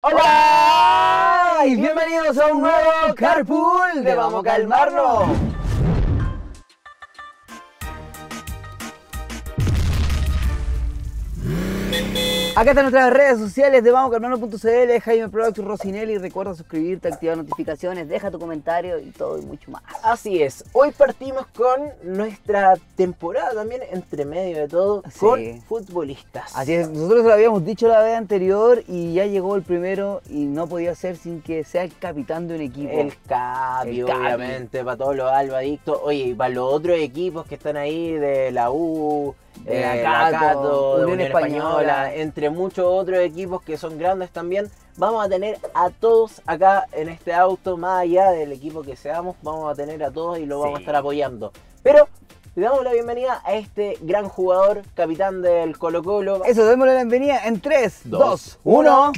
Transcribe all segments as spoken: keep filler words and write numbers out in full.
¡Hola! Y bienvenidos a un nuevo Carpool de Vamos a Calmarnos. Acá están nuestras redes sociales de vamos a calmarnos punto c l, Jaime Products, Rosinelli. Recuerda suscribirte, activar notificaciones, deja tu comentario y todo y mucho más. Así es, hoy partimos con nuestra temporada también, entre medio de todo, Sí. con futbolistas. Así es, nosotros lo habíamos dicho la vez anterior y ya llegó el primero y no podía ser sin que sea el capitán de un equipo. El Capi, El Capi. obviamente, para todos los albadictos. Oye, y para los otros equipos que están ahí de la U, De eh, la la Cato, Cato, de Unión Unión Española, Española, entre muchos otros equipos que son grandes también. Vamos a tener a todos acá en este auto, más allá del equipo que seamos, vamos a tener a todos y lo vamos Sí. a estar apoyando. Pero le damos la bienvenida a este gran jugador, capitán del Colo Colo. Eso, démosle la bienvenida en tres, Dos, dos, uno.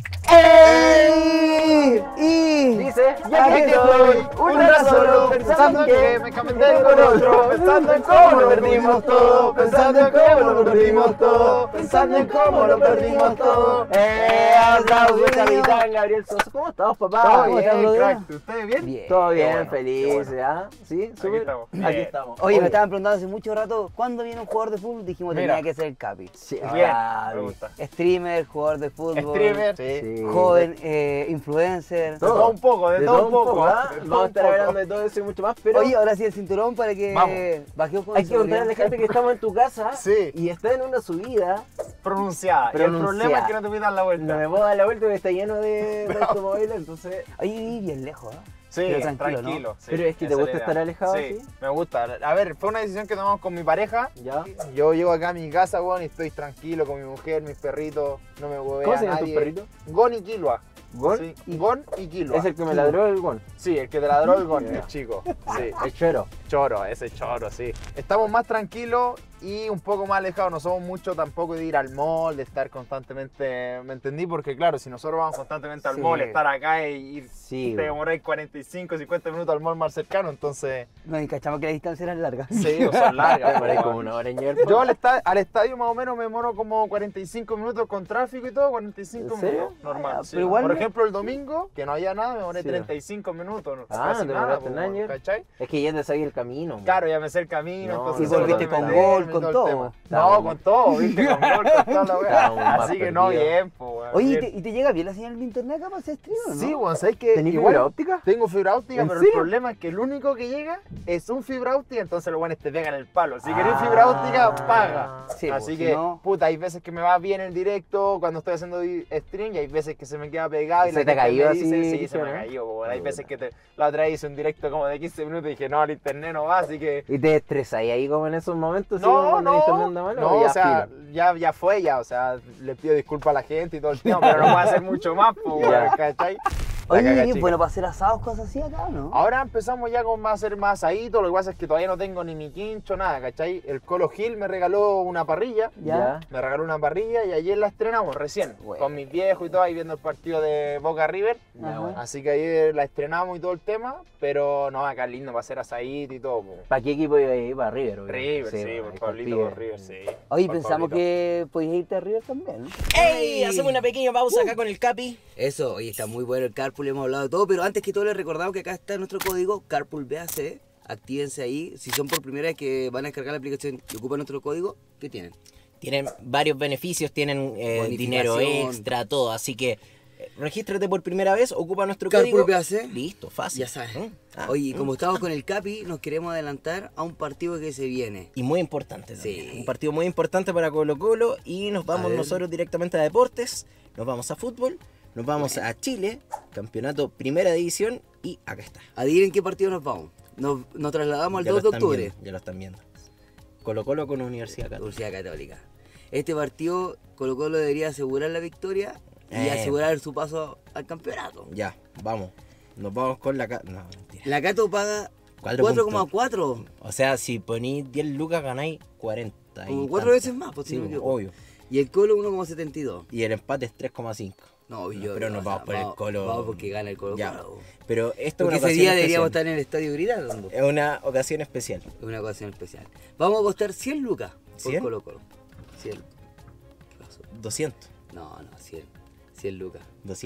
¡Ey! Y Dice, ya aquí que estoy, un día solo, pensando en que me cambié con otro, pensando en cómo lo perdimos todo, pensando en cómo lo perdimos todo, pensando en cómo lo perdimos todo. ¡Eh! ¡Aplausos, capitán Gabriel Sosa! ¿Cómo estamos, papá? Todo ¿Cómo bien, estás, brother? crack. ¿Ustedes bien? Bien. Todo Qué bien, bueno, feliz, qué bueno. ¿ya? ¿Sí? ¿Súper? estamos. Aquí Bien. estamos. Oye, me estaban preguntando hace mucho rato, ¿cuándo viene un jugador de fútbol? Dijimos Mira. tenía que ser el Capi. Sí, Bien, Gaby. me gusta. Streamer, jugador de fútbol. Streamer, Sí. Joven, eh, influencer. De todo un poco, de, todo un poco. ¿ah? de todo Vamos a un estar poco. hablando de todo eso y mucho más, pero Oye, ahora sí el cinturón para que Vamos. bajemos con hay que contarle a la gente que estamos en tu casa Sí. y está en una subida. Pronunciada. Y el Pronunciada. problema es que no te pidan la vuelta. No me puedo dar la vuelta porque está lleno de, de automóviles, entonces... Oye, viví bien lejos, ¿eh? Sí, Pero tranquilo, tranquilo. ¿no? sí, Pero es que te esa gusta la idea. estar alejado Sí, así. me gusta. A ver, fue una decisión que tomamos con mi pareja. ¿Ya? Yo llego acá a mi casa, weón, y estoy tranquilo con mi mujer, mis perritos. No me hueve ¿Cómo a se llaman tus nadie. perritos? Gon y Kilua. ¿Gon? Sí, Gon y Kilua. Es el que me ladró el gon. Sí, el que te ladró el Gon, el chico. Sí. El choro. Choro, ese choro, sí. Estamos más tranquilos y un poco más alejados. No somos mucho tampoco de ir al mall, de estar constantemente. ¿Me entendí? Porque, claro, si nosotros vamos constantemente al Sí. mall, estar acá y ir. Sí, te güey. demoráis cuarenta y cinco, cincuenta minutos al mall más cercano, entonces. No, y cachamos que las distancias eran largas. Sí, o son largas. Por ahí po, como weón. una hora en llegar. Yo al, esta- al estadio más o menos me demoro como cuarenta y cinco minutos con tráfico y todo, cuarenta y cinco ¿En serio? minutos. Normal. Ah, sí. pero igual Por no- ejemplo, el domingo, que no había nada, me demoré Sí. treinta y cinco minutos. no- Ah, casi te nada, demoraste po, un año. ¿cachai? Es que ya te sabía el camino. güey. Claro, ya me sé el camino, No, entonces... y solo volviste tengo que con meterme gol, y con el todo. tema. Estábamos- No, con todo, viste, con gol, con toda la Estábamos weá. más Así que no, perdidos. bien, po, weón. Oye, ¿y bien. te, y te llega bien la señal de internet acá para hacer stream, o no? Sí, weón, ¿sabes qué? ¿Tenís Igual fibra óptica? Tengo fibra óptica, ¿En pero serio? el problema es que el único que llega es un fibra óptica, entonces los buenos te pegan el palo. Si querés Ah. fibra óptica, paga. Sí, Así pues, que, si no- puta, hay veces que me va bien el directo cuando estoy haciendo di- stream y hay veces que se me queda pegado y ¿Se la te ha gente me caído dice, así, sí, se me ¿no? ha caído, po, Ah, hay puta. veces que te, la otra vez hice un directo como de quince minutos y dije, no, el internet no va, así que... ¿Y te estresas ahí como en esos momentos? ¿sí? No, Cuando el internet no, anda mal, no, ya o sea, filo? ya, ya fue, ya, o sea, le pido disculpas a la gente y todo el tiempo, pero no puedo hacer mucho más, pues, Ya. ¿cachai? La Oye, caga ¿y chica. bueno para hacer asados, cosas así acá, o no? Ahora empezamos ya con más hacer más asadito, lo que pasa es que todavía no tengo ni mi quincho, nada, ¿cachai? El Colo Gil me regaló una parrilla, Ya. me regaló una parrilla y ayer la estrenamos recién, Bueno. con mis viejos y todo, ahí viendo el partido de Boca River. Ya, Ajá. bueno. Así que ayer la estrenamos y todo el tema, pero no, acá es lindo para hacer asadito y todo. po. ¿Para qué equipo iba a ir? Para River, obvio. River, sí, bueno, por ahí Pablito, compite. por River, sí. Oye, por pensamos Pablito. que podías irte a River también, ¿no? ¡Ey! Hacemos una pequeña pausa acá con el Capi. Eso, oye, está muy bueno el Carpool, hemos hablado de todo, pero antes que todo les recordamos que acá está nuestro código Carpool B A C. Actívense ahí, si son por primera vez que van a descargar la aplicación y ocupan nuestro código, ¿qué tienen? Tienen varios beneficios, tienen eh, Bonificación. dinero extra, todo. Así que eh, regístrate por primera vez, ocupa nuestro Carpool código. B A C. Listo, fácil. Ya sabes. ¿Mm? Ah, Oye, ¿mm? como estamos con el Capi, nos queremos adelantar a un partido que se viene. Y muy importante también. Sí. Un partido muy importante para Colo Colo. Y nos A vamos ver. nosotros directamente a deportes. Nos vamos a fútbol. Nos vamos a Chile. Campeonato Primera División. Y acá está. Adivinen qué partido nos vamos. Nos, nos trasladamos al Ya dos lo de están octubre. viendo, ya lo están viendo. Colo Colo con Universidad Católica. Universidad Católica. Este partido, Colo Colo debería asegurar la victoria y Eh. asegurar su paso al campeonato. Ya, vamos. Nos vamos con la... ca- No, mentira. La Cato paga Cuatro cuatro puntos. coma cuatro. O sea, si ponís diez lucas ganáis cuarenta. y Como cuatro tanto. veces más, pues, si Sí, no me equivoco. obvio. Y el Colo uno coma setenta y dos. Y el empate es tres coma cinco. No, yo, pero no, nos o sea, vamos por el Colo. Vamos porque gana el Colo Ya. Colo. Pero esto Porque es una ese ocasión día deberíamos estar especial. en el estadio gritando. Es una ocasión especial. Es una ocasión especial. Vamos a apostar cien lucas por ¿cien? Colo Colo. cien. ¿Qué pasó? doscientos. No, no, cien. cien lucas. doscientos.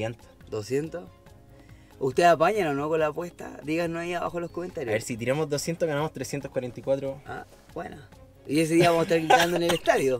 ¿doscientos? ¿Ustedes apañan o no con la apuesta? Díganos ahí abajo en los A comentarios. ver, si tiramos doscientos ganamos trescientos cuarenta y cuatro. Ah, bueno. Y ese día vamos a estar gritando en el estadio.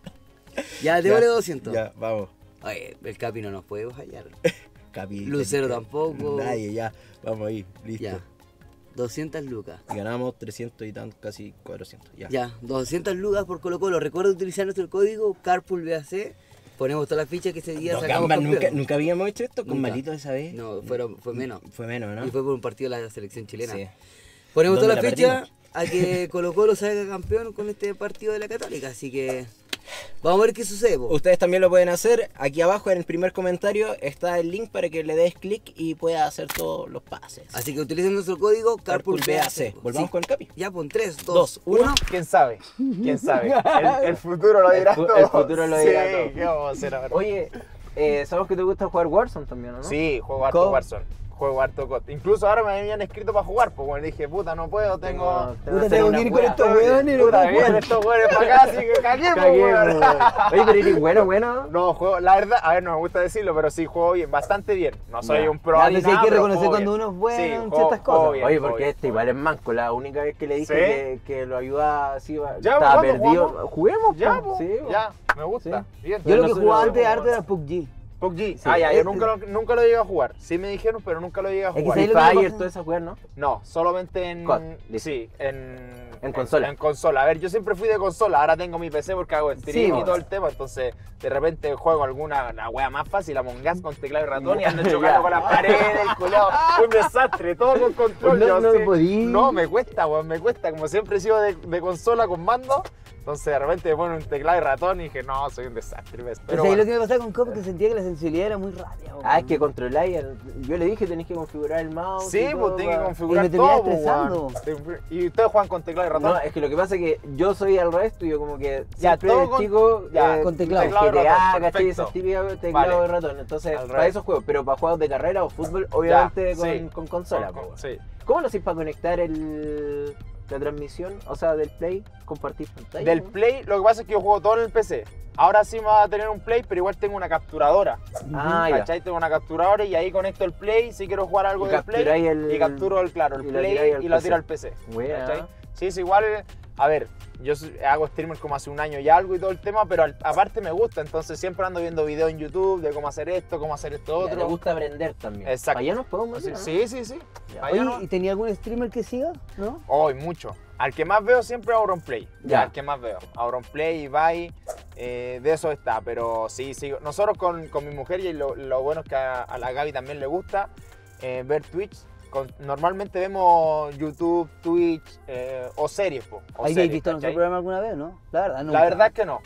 Ya, démosle doscientos. Ya, vamos. Oye, el Capi no nos puede fallar. Capi. Lucero tampoco. Nadie, ya. Vamos ahí, listo. Ya. doscientas lucas. Y ganamos trescientos y tanto, casi cuatrocientos. Ya. Ya, doscientas lucas por Colo Colo. Recuerda utilizar nuestro código CarpoolBAC. Ponemos todas las fichas que ese día Los sacamos gambas, campeón. nunca, nunca habíamos hecho esto con Nunca. Malito esa vez. No, fueron, fue menos. Fue menos, ¿no? Y fue por un partido de la selección chilena. Sí. Ponemos ¿Dónde todas las la fichas a que Colo Colo salga campeón con este partido de la Católica. Así que vamos a ver qué sucede. Po. Ustedes también lo pueden hacer. Aquí abajo en el primer comentario está el link para que le des clic y puedas hacer todos los pases. Así que utilicen nuestro código CarpoolBAC. Volvamos Sí. con el Capi. Ya, pon tres, Dos, dos, uno. uno. ¿Quién sabe? ¿Quién sabe? El, el futuro lo dirá El fu- todo. el futuro lo dirá sí, todo. ¿qué vamos a hacer ahora? Oye, eh, sabemos que te gusta jugar Warzone también, ¿no? Sí, juego harto ¿Cómo? Warzone. Juego harto C O D. Incluso ahora me habían escrito para jugar, pues bueno, dije, puta, no puedo, tengo... Puta, tengo que ir con estos weones. no Puta, puedo vienen jugar. estos weones para acá, así que caguemos, Caguemos, weón. weón. Oye, pero eres bueno, bueno. No, juego, la verdad, a ver, no me gusta decirlo, pero sí juego bien, bastante bien. No soy Ya. un pro Ya, ni pues hay nada, que pero reconocer juego cuando bien. uno es bueno Sí, en juego- ciertas juego cosas. bien, Oye, juego porque bien, este juego igual es manco. La única vez que le dije ¿Sí? que, que lo ayudaba así, va- Ya, estaba ¿cuándo perdido. jugamos? Juguemos, Ya, po. po, Sí, po. ya, me gusta. Bien. Yo lo que nosotros jugaba lo antes hacemos, harto era P U B G. P U B G. Sí. Ah, ya, yo Eh, nunca lo, nunca lo llegué a jugar. Sí me dijeron, pero nunca lo llegué a que jugar. ¿sabes Free lo que me Fire, pasa? todas esas weas, ¿no? No, solamente en... C O D, listo. Sí, en... En consola. En, consola. A ver, yo siempre fui de consola, ahora tengo mi P C porque hago stream Sí, y bueno. todo el tema, entonces de repente juego alguna la wea más fácil, Among Us con teclado y ratón y ando Ya. chocando con las paredes, el culiao. Un desastre, todo con control. No, yo no sí. podí. No, me cuesta, weón, me cuesta. Como siempre he sido de, de consola con mando, entonces de repente me ponen un teclado y ratón y dije, no, soy un desastre. ¿ves? Pero Pero ¿sabes bueno. lo que me pasaba con Cop? Que sentía que la sensibilidad era muy rápida. weón. Ah, es que controláis. el- Yo le dije tenés que configurar el mouse. Sí, y todo pues tengo que pa- configurar Y me terminaba todo, pues, estresando. weón. Y ustedes juegan con teclado y ratón. No, es que lo que pasa es que yo soy al resto y yo como que Ya, siempre todo de con- chico ya, eh, con teclado. teclado y G T A, ratón, ¿cachai? perfecto. Esas típicas teclado Vale. y ratón. Entonces, Al para revés. esos juegos, pero para juegos de carrera o fútbol, obviamente con, sí. con consola. Con- po. sí. ¿Cómo lo hacéis para conectar el, la transmisión? O sea, del Play, compartir pantalla. Del ¿no? Play, lo que pasa es que yo juego todo en el P C. Ahora sí me va a tener un Play, pero igual tengo una capturadora. Ah, ya. ¿Cachai? Tengo una capturadora y ahí conecto el Play si quiero jugar algo Y del Play. capturáis el- Y capturo el, claro, el y lo Play tiráis al y lo P C. tiro al P C. Buena. ¿Cachai? Sí, es igual. A ver, yo soy- hago streamer como hace un año y algo y todo el tema, pero al- aparte me gusta, entonces siempre ando viendo videos en YouTube de cómo hacer esto, cómo hacer esto Ya, otro. te gusta aprender también. Exacto. Allá nos podemos Sí, meter, ¿no? sí, sí, sí. Ya. Allá Oye, no- ¿y tenía algún streamer que siga? ¿No? Hoy mucho. Al que más veo siempre Auronplay. Ya. Al que más veo. Auronplay, Ibai, eh, de eso está. Pero sí, sí. Nosotros con, con mi mujer y lo, lo bueno es que a, a la Gaby también le gusta eh, ver Twitch. Con- normalmente vemos YouTube, Twitch eh, o series. Po, o ¿Ahí series, habéis visto nuestro ¿cachai? programa alguna vez, no? La verdad, no. La verdad es que no.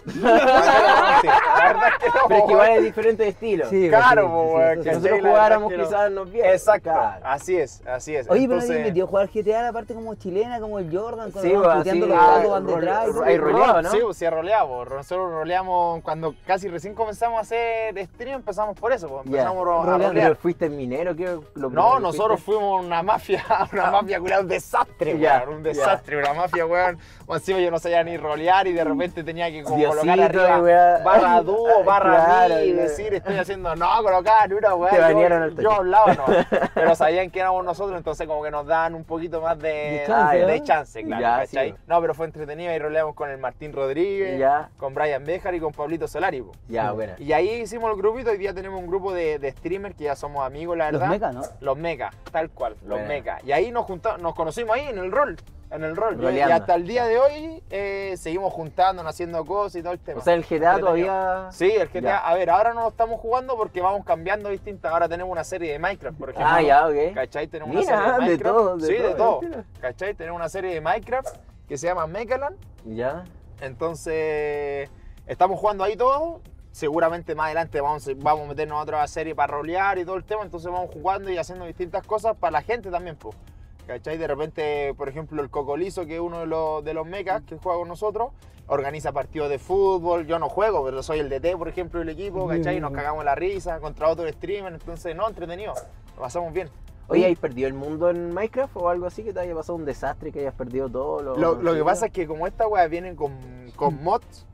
Sí, la verdad es que no. Pero es que igual es diferente de estilo. Sí, Claro, sí, po, sí, weón, sí, Si sí. ¿cachai? nosotros La verdad jugáramos es que no. quizás nos viera. Exacto. Claro. Así es, así es. Oye, pero Entonces- nadie metió a jugar G T A la parte como chilena, como el Jordan, cuando Sí, van pues, puteando así, los ah, gatos, van role- detrás. y todo. hay roleado, ¿no? Sí, pues sí, roleamos. Nosotros roleamos cuando casi recién comenzamos a hacer stream, empezamos por eso, pues Ya. empezamos a Roleando. rolear. Pero fuiste minero, ¿qué? Lo primero No, que nosotros fuiste? fuimos una mafia, una mafia, culiao, un desastre, Ya, weón, un desastre, una mafia, weón. O encima yo no sabía ni rolear y de repente tenía que como Diosito colocar arriba y weá. barra dúo, barra Claro, mi, y claro. decir estoy haciendo, no, colocar una weá. Te yo- banearon al toque. Yo hablaba, no, pero sabían que éramos nosotros, entonces como que nos dan un poquito más de, De chance, de, ¿no? de chance, claro, Ya, ¿cachai? sí. No, pero fue entretenido y roleamos con el Martín Rodríguez, Ya. con Brian Béjar y con Pablito Solari, po. Ya, buena. Y ahí hicimos el grupito, hoy día tenemos un grupo de, de streamers que ya somos amigos, la Los verdad. mecas, ¿no? Los mecas, tal cual, los Buena. mecas. Y ahí nos juntamos, nos conocimos ahí en el rol, en el rol. Y, Roleando. hasta el día de hoy eh, seguimos juntándonos, haciendo cosas y todo el tema. O sea, el G T A Entretenido. todavía... Sí, el G T A. Ya. A ver, ahora no lo estamos jugando porque vamos cambiando distintas. Ahora tenemos una serie de Minecraft, por ejemplo. Ah, ya, ok. ¿Cachai? Tenemos Mira, una serie de de Minecraft. todo, de sí, de todo. todo. ¿Cachai? Tenemos una serie de Minecraft que se llama Mechaland. Ya. Entonces, estamos jugando ahí todo. Seguramente más adelante vamos, a- vamos a meternos a otra serie para rolear y todo el tema. Entonces vamos jugando y haciendo distintas cosas para la gente también, pues. ¿Cachai? De repente, por ejemplo, el Cocolizo, que es uno de los, de los mecas que juega con nosotros, organiza partidos de fútbol. Yo no juego, pero soy el D T, por ejemplo, del equipo, ¿cachai? Nos cagamos la risa contra otro streamer. Entonces, no, entretenido. Lo pasamos bien. Oye, ¿has perdido el mundo en Minecraft o algo así que te haya pasado un desastre, que hayas perdido todo? Lo, Lo, lo que pasa es que como esta weá viene con, con mods,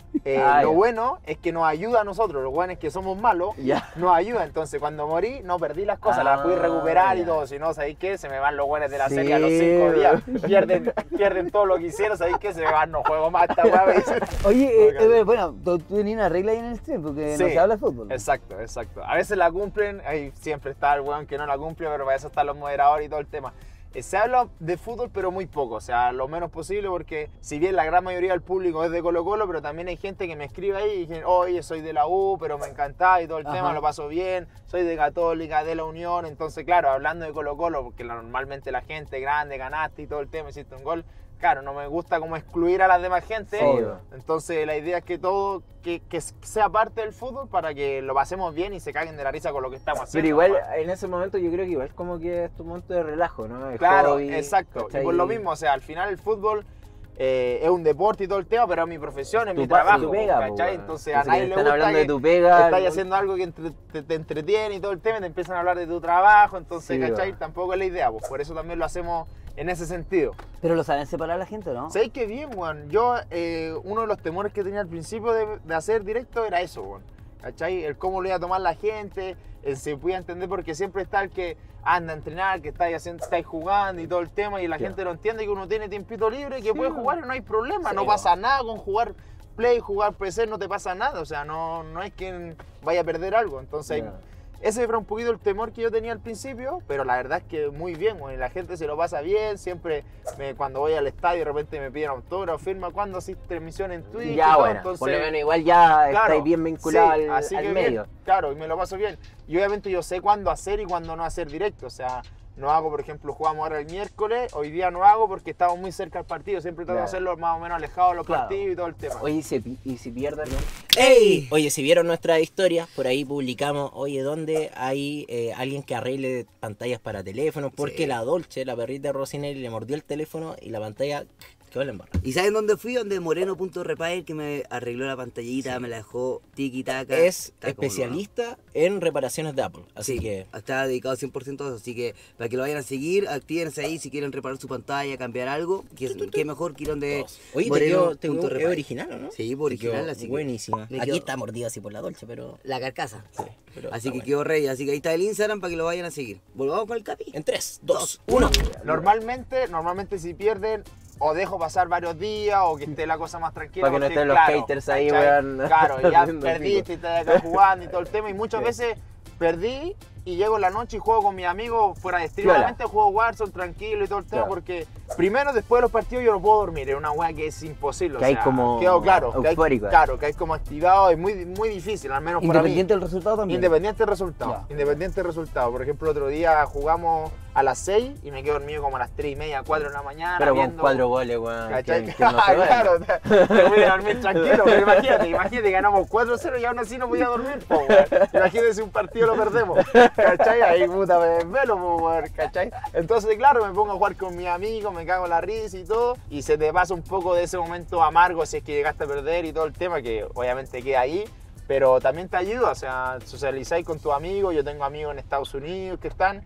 eh, Ah, lo ya. bueno es que nos ayuda a nosotros, los buenos que somos malos, Ya. nos ayuda. Entonces cuando morí, no perdí las cosas, Ah, las pude recuperar y ya. todo. Si no, ¿sabéis qué? Se me van los buenos de la Sí. serie a los cinco días. Pierden, pierden todo lo que hicieron, ¿sabéis qué? Se me van, no juego más esta weá. me dicen. Oye, eh, Ok. eh, bueno, tú, tú tenías una regla ahí en el stream porque no Sí. se habla de fútbol. Exacto, exacto. A veces la cumplen, ahí siempre está el weón que no la cumple, pero para eso están los moderadores y todo el tema. Eh, Se habla de fútbol, pero muy poco, o sea, lo menos posible, porque si bien la gran mayoría del público es de Colo Colo, pero también hay gente que me escribe ahí y dicen, oye, soy de la U, pero me encantaba y todo el Ajá. tema, lo paso bien, soy de Católica, de la Unión, entonces claro, hablando de Colo Colo, porque normalmente la gente grande, ganaste y todo el tema, hiciste un gol, claro, no me gusta como excluir a las demás gente, Sí, Obvio. entonces la idea es que todo, que, que sea parte del fútbol para que lo pasemos bien y se caguen de la risa con lo que estamos haciendo. Pero igual, nomás. en ese momento yo creo que igual como que es tu momento de relajo, ¿no? El Claro, hobby, exacto. ¿cachai? Y por lo mismo, o sea, al final el fútbol eh, es un deporte y todo el tema, pero es mi profesión, es Tu mi pa- trabajo, tu pega, ¿cachai? po, weón. Entonces a Entonces, nadie que le están gusta hablando que, de tu pega, que estás no- haciendo algo que entre- te, te entretiene y todo el tema y te empiezan a hablar de tu trabajo, entonces, Sí, ¿cachai? weón. Tampoco es la idea, pues por eso también lo hacemos en ese sentido. Pero lo saben separar la gente, ¿no? ¿Sabéis qué bien, weón? Yo, eh, uno de los temores que tenía al principio de, de hacer directo era eso, weón. ¿Cachai? El cómo lo iba a tomar la gente, el se podía entender, porque siempre está el que anda a entrenar, que estáis haciendo, estáis jugando y todo el tema, y la Sí. gente no entiende que uno tiene tiempito libre, que puede jugar y no hay problema, Sí, no weón. pasa nada con jugar Play, jugar P C, no te pasa nada, o sea, no, no es que vaya a perder algo. Entonces, Ya. ese era un poquito el temor que yo tenía al principio, pero la verdad es que muy bien, güey. La gente se lo pasa bien, siempre me- cuando voy al estadio de repente me piden autógrafo, firma cuando haces transmisión en Twitch y Ya, todo, bueno, entonces, por lo menos igual ya claro, estáis bien vinculados sí, al, así al que medio. bien, claro, y me lo paso bien. Y obviamente yo sé cuándo hacer y cuándo no hacer directo, o sea, no hago, por ejemplo, jugamos ahora el miércoles, hoy día no hago porque estamos muy cerca del partido, siempre trato de Claro. hacerlo más o menos alejado de los Claro. partidos y todo el tema. Oye, ¿y si, y si pierden? ¡Ey! Oye, si vieron nuestra historia, por ahí publicamos, oye, ¿dónde hay eh, alguien que arregle pantallas para teléfonos? Porque Sí. la Dolce, la perrita de Rosinelli, le mordió el teléfono y la pantalla quedó en la embarrada. ¿Y saben dónde fui? Donde Moreno.repair, que me arregló la pantallita, me la dejó tiki-taka. Es Está como especialista en reparaciones de Apple, así Sí, que está dedicado cien por ciento a eso, así que para que lo vayan a seguir, actívense ahí si quieren reparar su pantalla, cambiar algo, que, que mejor que ir donde oye, te quedó, te quedó- es Moreno.repair. original, ¿o no? Sí, Te pues, original, quedó así que buenísima. me Aquí quedó- está mordida así por la Dolce, pero La carcasa. sí, pero Así está que bueno. quedó rey, así que ahí está el Instagram para que lo vayan a seguir. Volvamos con el capi. En tres, dos, uno. Normalmente, normalmente si pierden, o dejo pasar varios días, o que esté la cosa más tranquila. Para que no porque, estén los claro, haters ahí, ¿cachai? weón, Claro, ya haciendo perdiste y pico. estás acá jugando y todo el tema. Y muchas Sí. veces perdí y llego en la noche y juego con mis amigos fuera de stream. Piola. Obviamente juego Warzone tranquilo y todo el tema, Claro. porque primero, después de los partidos, yo no puedo dormir. Es una weá que es imposible. o Que hay sea, como quedo claro, que hay, eufórico. claro, que hay como activado, es muy, muy difícil, al menos para mí. Independiente del resultado también. Independiente del resultado. Ya. Independiente del resultado. Por ejemplo, otro día jugamos a las seis y me quedo dormido como a las tres y media, cuatro de la mañana. Pero con viendo- cuatro goles, weón. ¿Cachai? ¿quién- quién no se duerme? Claro, te, te voy a dormir tranquilo, pero imagínate, imagínate, ganamos cuatro cero y aún así no podía dormir, po, weón. Imagínate si un partido lo perdemos, ¿cachai? Ahí puta me desvelo, po, weón, ¿cachai? Entonces, claro, me pongo a jugar con mis amigos, me cago en la risa y todo, y se te pasa un poco de ese momento amargo si es que llegaste a perder y todo el tema, que obviamente queda ahí. Pero también te ayuda, o sea, socializáis con tus amigos, yo tengo amigos en Estados Unidos que están,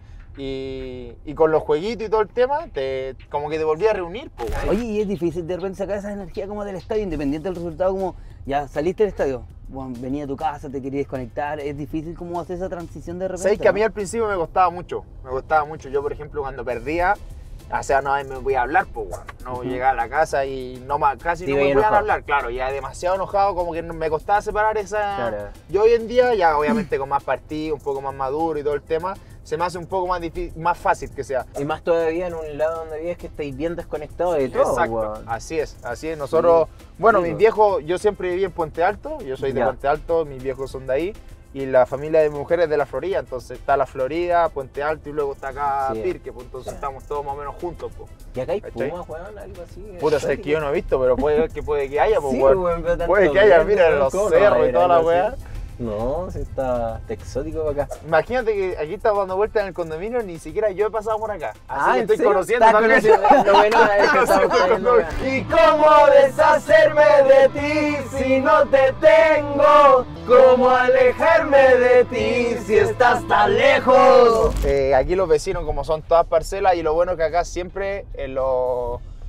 y, y con los jueguitos y todo el tema, te, como que te volví a reunir, po, weón. Oye, y es difícil de repente sacar esa energía como del estadio, independiente del resultado, como ya saliste del estadio, bueno, venía a tu casa, te querías desconectar, es difícil como hacer esa transición de repente. Sabéis que a mí ¿no? al principio me costaba mucho, me costaba mucho. Yo, por ejemplo, cuando perdía, o sea, no me voy a hablar, pues, weón. No llegaba a la casa y no ma- casi Te no iba me podían enojado. hablar, claro, ya demasiado enojado, como que no- me costaba separar esa... Claro. Yo hoy en día, ya obviamente con más partido, un poco más maduro y todo el tema, se me hace un poco más difícil, más fácil que sea. Y más todavía en un lado donde vives que estáis bien desconectados de todo, Exacto, weón. así es, así es. Nosotros, bueno, Sí, mis pues. viejos, yo siempre viví en Puente Alto, yo soy de Ya. Puente Alto, mis viejos son de ahí, y la familia de mi mujer es de la Florida, entonces está la Florida, Puente Alto, y luego está acá Sí. Pirque, pues entonces Sí. estamos todos más o menos juntos, pues. Y acá hay ¿Cachai? pumas, weón, algo así. Puta, sé que yo no he visto, pero puede que, puede que haya, pues, Sí, weón. weón, pero tanto Puede que haya, viento, mira, weón, los ¿cómo no va a cerros y haber toda la algo así? weá. No, si está, está exótico para acá. Imagínate que aquí estamos dando vueltas en el condominio, ni siquiera yo he pasado por acá. Así Ah, que ¿en estoy serio? conociendo Estás también. conociendo- lo bueno es que Estoy estamos conociendo trayendo con- acá. ¿Y cómo deshacerme de ti si no te tengo? ¿Cómo alejarme de ti si estás tan lejos? Eh, aquí los vecinos, como son todas parcelas, y lo bueno es que acá siempre en los...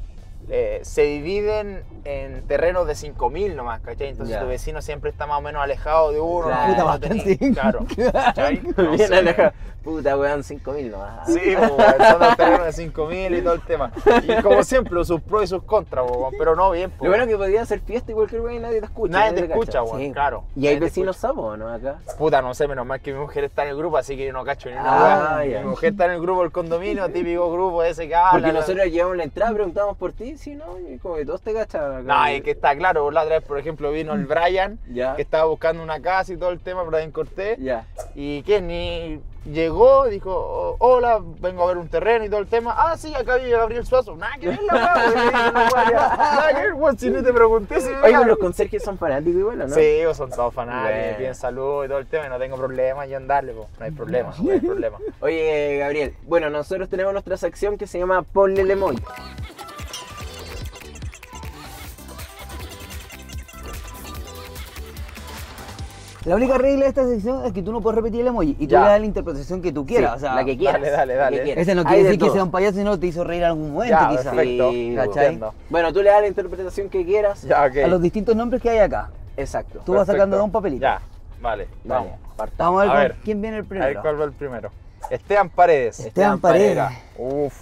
eh, se dividen en terrenos de cinco mil nomás, ¿cachai? Entonces Ya. tu vecino siempre está más o menos alejado de uno. Claro. no- Puta, no tenés- bastante. Claro, ¿cachai? No Bien sé. alejado. Puta, weón, cinco mil nomás. Sí, po, weón, son los terrenos de cinco mil y todo el tema. Y como siempre, sus pros y sus contras, po, weón, pero no bien. Po, Lo bueno es que podía hacer fiesta y cualquier weón y nadie te escucha. nadie te cacha. escucha, weón, Sí. claro. ¿Y hay nadie te vecinos escucha. sapos, no? Acá. Puta, no sé, menos mal que mi mujer está en el grupo, así que yo no cacho ni una Ah, weá. ya. Mi mujer está en el grupo del condominio, típico grupo ese que habla. Porque la- nosotros llevamos la entrada, preguntamos por ti, sí, ¿no? Y como que todos te cachan. No, es que está claro, la otra vez, por ejemplo, vino el Brian, Ya. que estaba buscando una casa y todo el tema, Brian Cortés. Ya. Y que ni llegó, dijo, "Oh, hola, vengo a ver un terreno y todo el tema. Ah, sí, acá vive Gabriel Suazo. Nada que ver la weá, güey, no, güey, ya. Nada que ver, güey, si no te pregunté si Oye, vivía. pero los conserjes son fanáticos igual, ¿o ¿no? Sí, pues, son todos fanáticos, Bueno. piden salud y todo el tema, y no tengo problema en andarle, pues, no hay problema, no hay problema. Oye, Gabriel, bueno, nosotros tenemos nuestra sección que se llama Ponle el emoji. La única regla de esta sección es que tú no puedes repetir el emoji y tú Ya. le das la interpretación que tú quieras. Sí, o sea, la que quieras. dale, dale, la dale. que quieras. ese no Hay quiere de decir que todo. sea un payaso, sino te hizo reír en algún momento, Ya, quizás. perfecto. Sí, ¿Cachai? Entiendo. Bueno, tú le das la interpretación que quieras. Ya, ok. A los distintos nombres que hay acá. Exacto. Tú vas Perfecto. sacando de un papelito. Ya, vale, Dale, vamos. partamos. Vamos a ver, A con ver. quién viene el A ver primero. cuál va el primero. Esteban Paredes. Esteban Paredes. Uf.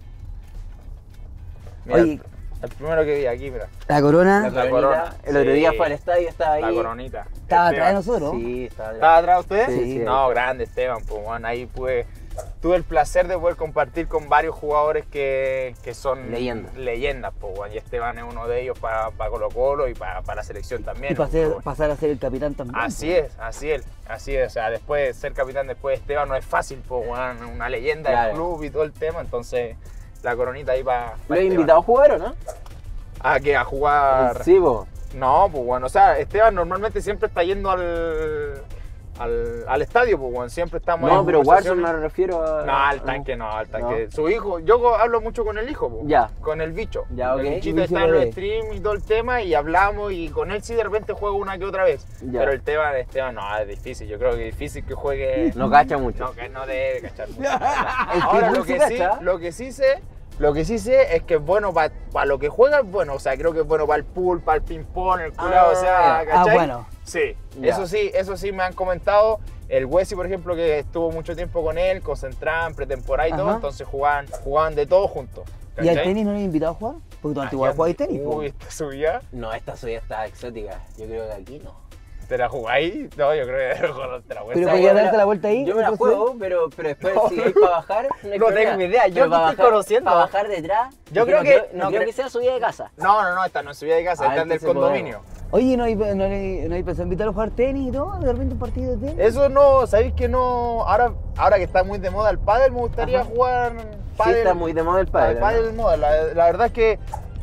Mira, Oye, el primero que vi aquí, mira. la corona La La coronita, corona. el otro Sí. día fue al estadio, estaba ahí. La coronita. estaba atrás de Esteban. nosotros. Sí, estaba atrás. ¿Estaba atrás usted? Sí, sí. No, grande Esteban, pues bueno, ahí pude, tuve el placer de poder compartir con varios jugadores que, que son Leyendas. leyendas, pues bueno, y Esteban es uno de ellos para Colo Colo y para la selección también. Y pues, pasar, bueno. pasar a ser el capitán también. Así es, así es, así es, o sea, después de ser capitán después de Esteban no es fácil, pues bueno, una leyenda Claro. del club y todo el tema, entonces la coronita ahí para ¿Lo he invitado a jugar o no? ¿A qué? ¿A jugar? Sí, vos. No, pues bueno, o sea, Esteban normalmente siempre está yendo al, al, al estadio, pues bueno, siempre estamos No, en pero Warzone conversaciones. me refiero a. No, al tanque no, al tanque. No. Su hijo, yo co- hablo mucho con el hijo, pues, Ya. con el bicho. Ya, ok. El bichito El está bicho en los bebé. streams y todo el tema y hablamos y con él sí de repente juego una que otra vez. Ya. Pero el Esteban, Esteban no, es difícil, yo creo que es difícil que juegue. No cacha mucho. No, que no debe cachar mucho. El Ahora pitbull lo que, sí sí, cacha. lo que sí sé, lo que sí sé es que es bueno para lo que juega, es bueno, o sea, creo que es bueno para el pool, para el ping pong, el curado, Ah, o sea, ya. Ah, ¿cachai? bueno. Sí, Ya. eso sí, eso sí me han comentado. El Wessi, por ejemplo, que estuvo mucho tiempo con él, concentraban, pretemporada y todo, Ajá. entonces jugaban, jugaban de todo juntos. ¿Y al ¿cachai? tenis no le he invitado a jugar? Porque tú antes igual Allá- jugabas tenis. po. Uy, esta subida, No, esta suya está exótica. Yo creo que aquí no. ¿te la jugáis? No, yo creo que mejor te la voy a Pero hacer. podía yo me darte la- la vuelta ahí. Yo me la entonces- juego, pero, pero después si hay para bajar, no hay No problema. tengo idea, yo Pero te para estoy bajar- conociendo. Para bajar detrás, Yo es creo no que- creo- no no creo creo- que sea subida de casa. No, no, no, esta no es subida de casa, Ah, esta es del entonces condominio. Oye, ¿no hay, no, hay, no hay pensado invitarlo a jugar tenis y todo? ¿De repente un partido de tenis? Eso no, ¿sabéis que no? Ahora, ahora que está muy de moda el pádel, me gustaría Ajá. jugar Sí, pádel. está muy de moda el pádel. El pádel de moda. La, la verdad es que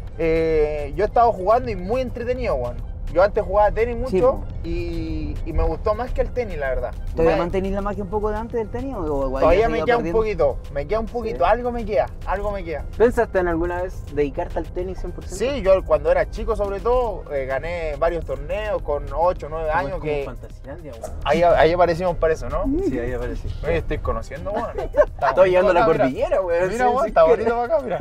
eh, yo he estado jugando y muy entretenido, weón. Yo antes jugaba tenis mucho Sí, po. y, y me gustó más que el tenis, la verdad. ¿Todavía Me- mantenís la magia un poco de antes del tenis? O igual ya Todavía se me iba queda un perdiendo? poquito, me queda un poquito, Sí. algo me queda, algo me queda. ¿Pensaste en alguna vez dedicarte al tenis cien por ciento? Sí, yo cuando era chico sobre todo, eh, gané varios torneos con ocho, nueve Como- años como que Fantasilandia, weón. ahí, ahí aparecimos para eso, ¿no? Sí, ahí apareció. Oye, estoy conociendo, weón. Estoy llegando a la Mira. cordillera, weón. Mira, sí, weón, sí, está que- bonito para acá, mira.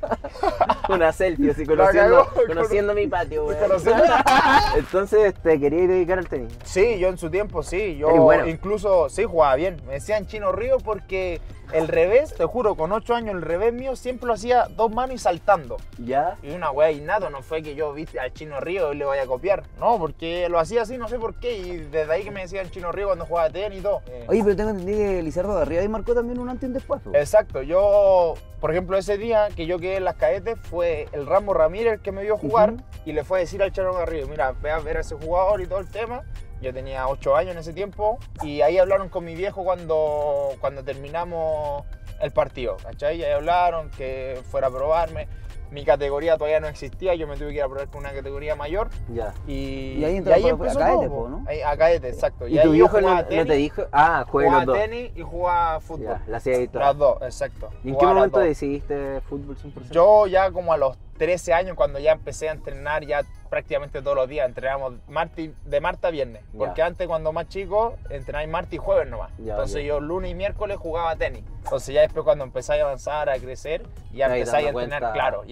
Una selfie, así La conociendo, cagó. conociendo mi patio, weón. Conociendo- Entonces, ¿te querías dedicar al tenis? Sí, yo en su tiempo sí, yo Eres bueno. incluso sí jugaba bien. Me decían Chino Río porque el revés, te juro, con ocho años el revés mío siempre lo hacía dos manos y saltando. ¿Ya? Y una wea innato, no fue que yo viste al Chino Río y le vaya a copiar. No, porque lo hacía así, no sé por qué. Y desde ahí que me decían Chino Río cuando jugaba tenis y todo. Eh, Oye, pero tengo entendido que Lizardo de Arriba y marcó también un antes y un después. po. Exacto, yo, por ejemplo, ese día que yo quedé en las cadetes fue el Rambo Ramírez el que me vio jugar Ujú. y le fue a decir al Chano Garrido, mira, ve a ver a ese jugador y todo el tema. Yo tenía ocho años en ese tiempo y ahí hablaron con mi viejo cuando, cuando terminamos el partido, ¿cachai? Y ahí hablaron que fuera a probarme. Mi categoría todavía no existía, yo me tuve que ir a probar con una categoría mayor Ya. y, Y ahí entró por- empezó a cadetes, todo, po, ¿no? Ahí, a cadetes, exacto. ¿Y, ahí tu yo viejo no, jugaba no tenis, te dijo? Ah, juegue jugaba los dos. tenis y jugaba fútbol. Ya, la hacía ahí todas. Las dos, exacto. ¿Y en qué Jugaba las momento dos. decidiste fútbol cien por ciento? Yo ya como a los trece años, cuando ya empecé a entrenar ya prácticamente todos los días, entrenábamos martes, de martes a viernes. Ya. Porque antes cuando más chico, entrenáis martes y jueves nomás. Ya, Entonces ya. yo lunes y miércoles jugaba tenis. Entonces ya después cuando empezáis a avanzar, a crecer, ya Te vas empezáis a dando entrenar, cuenta. claro. Y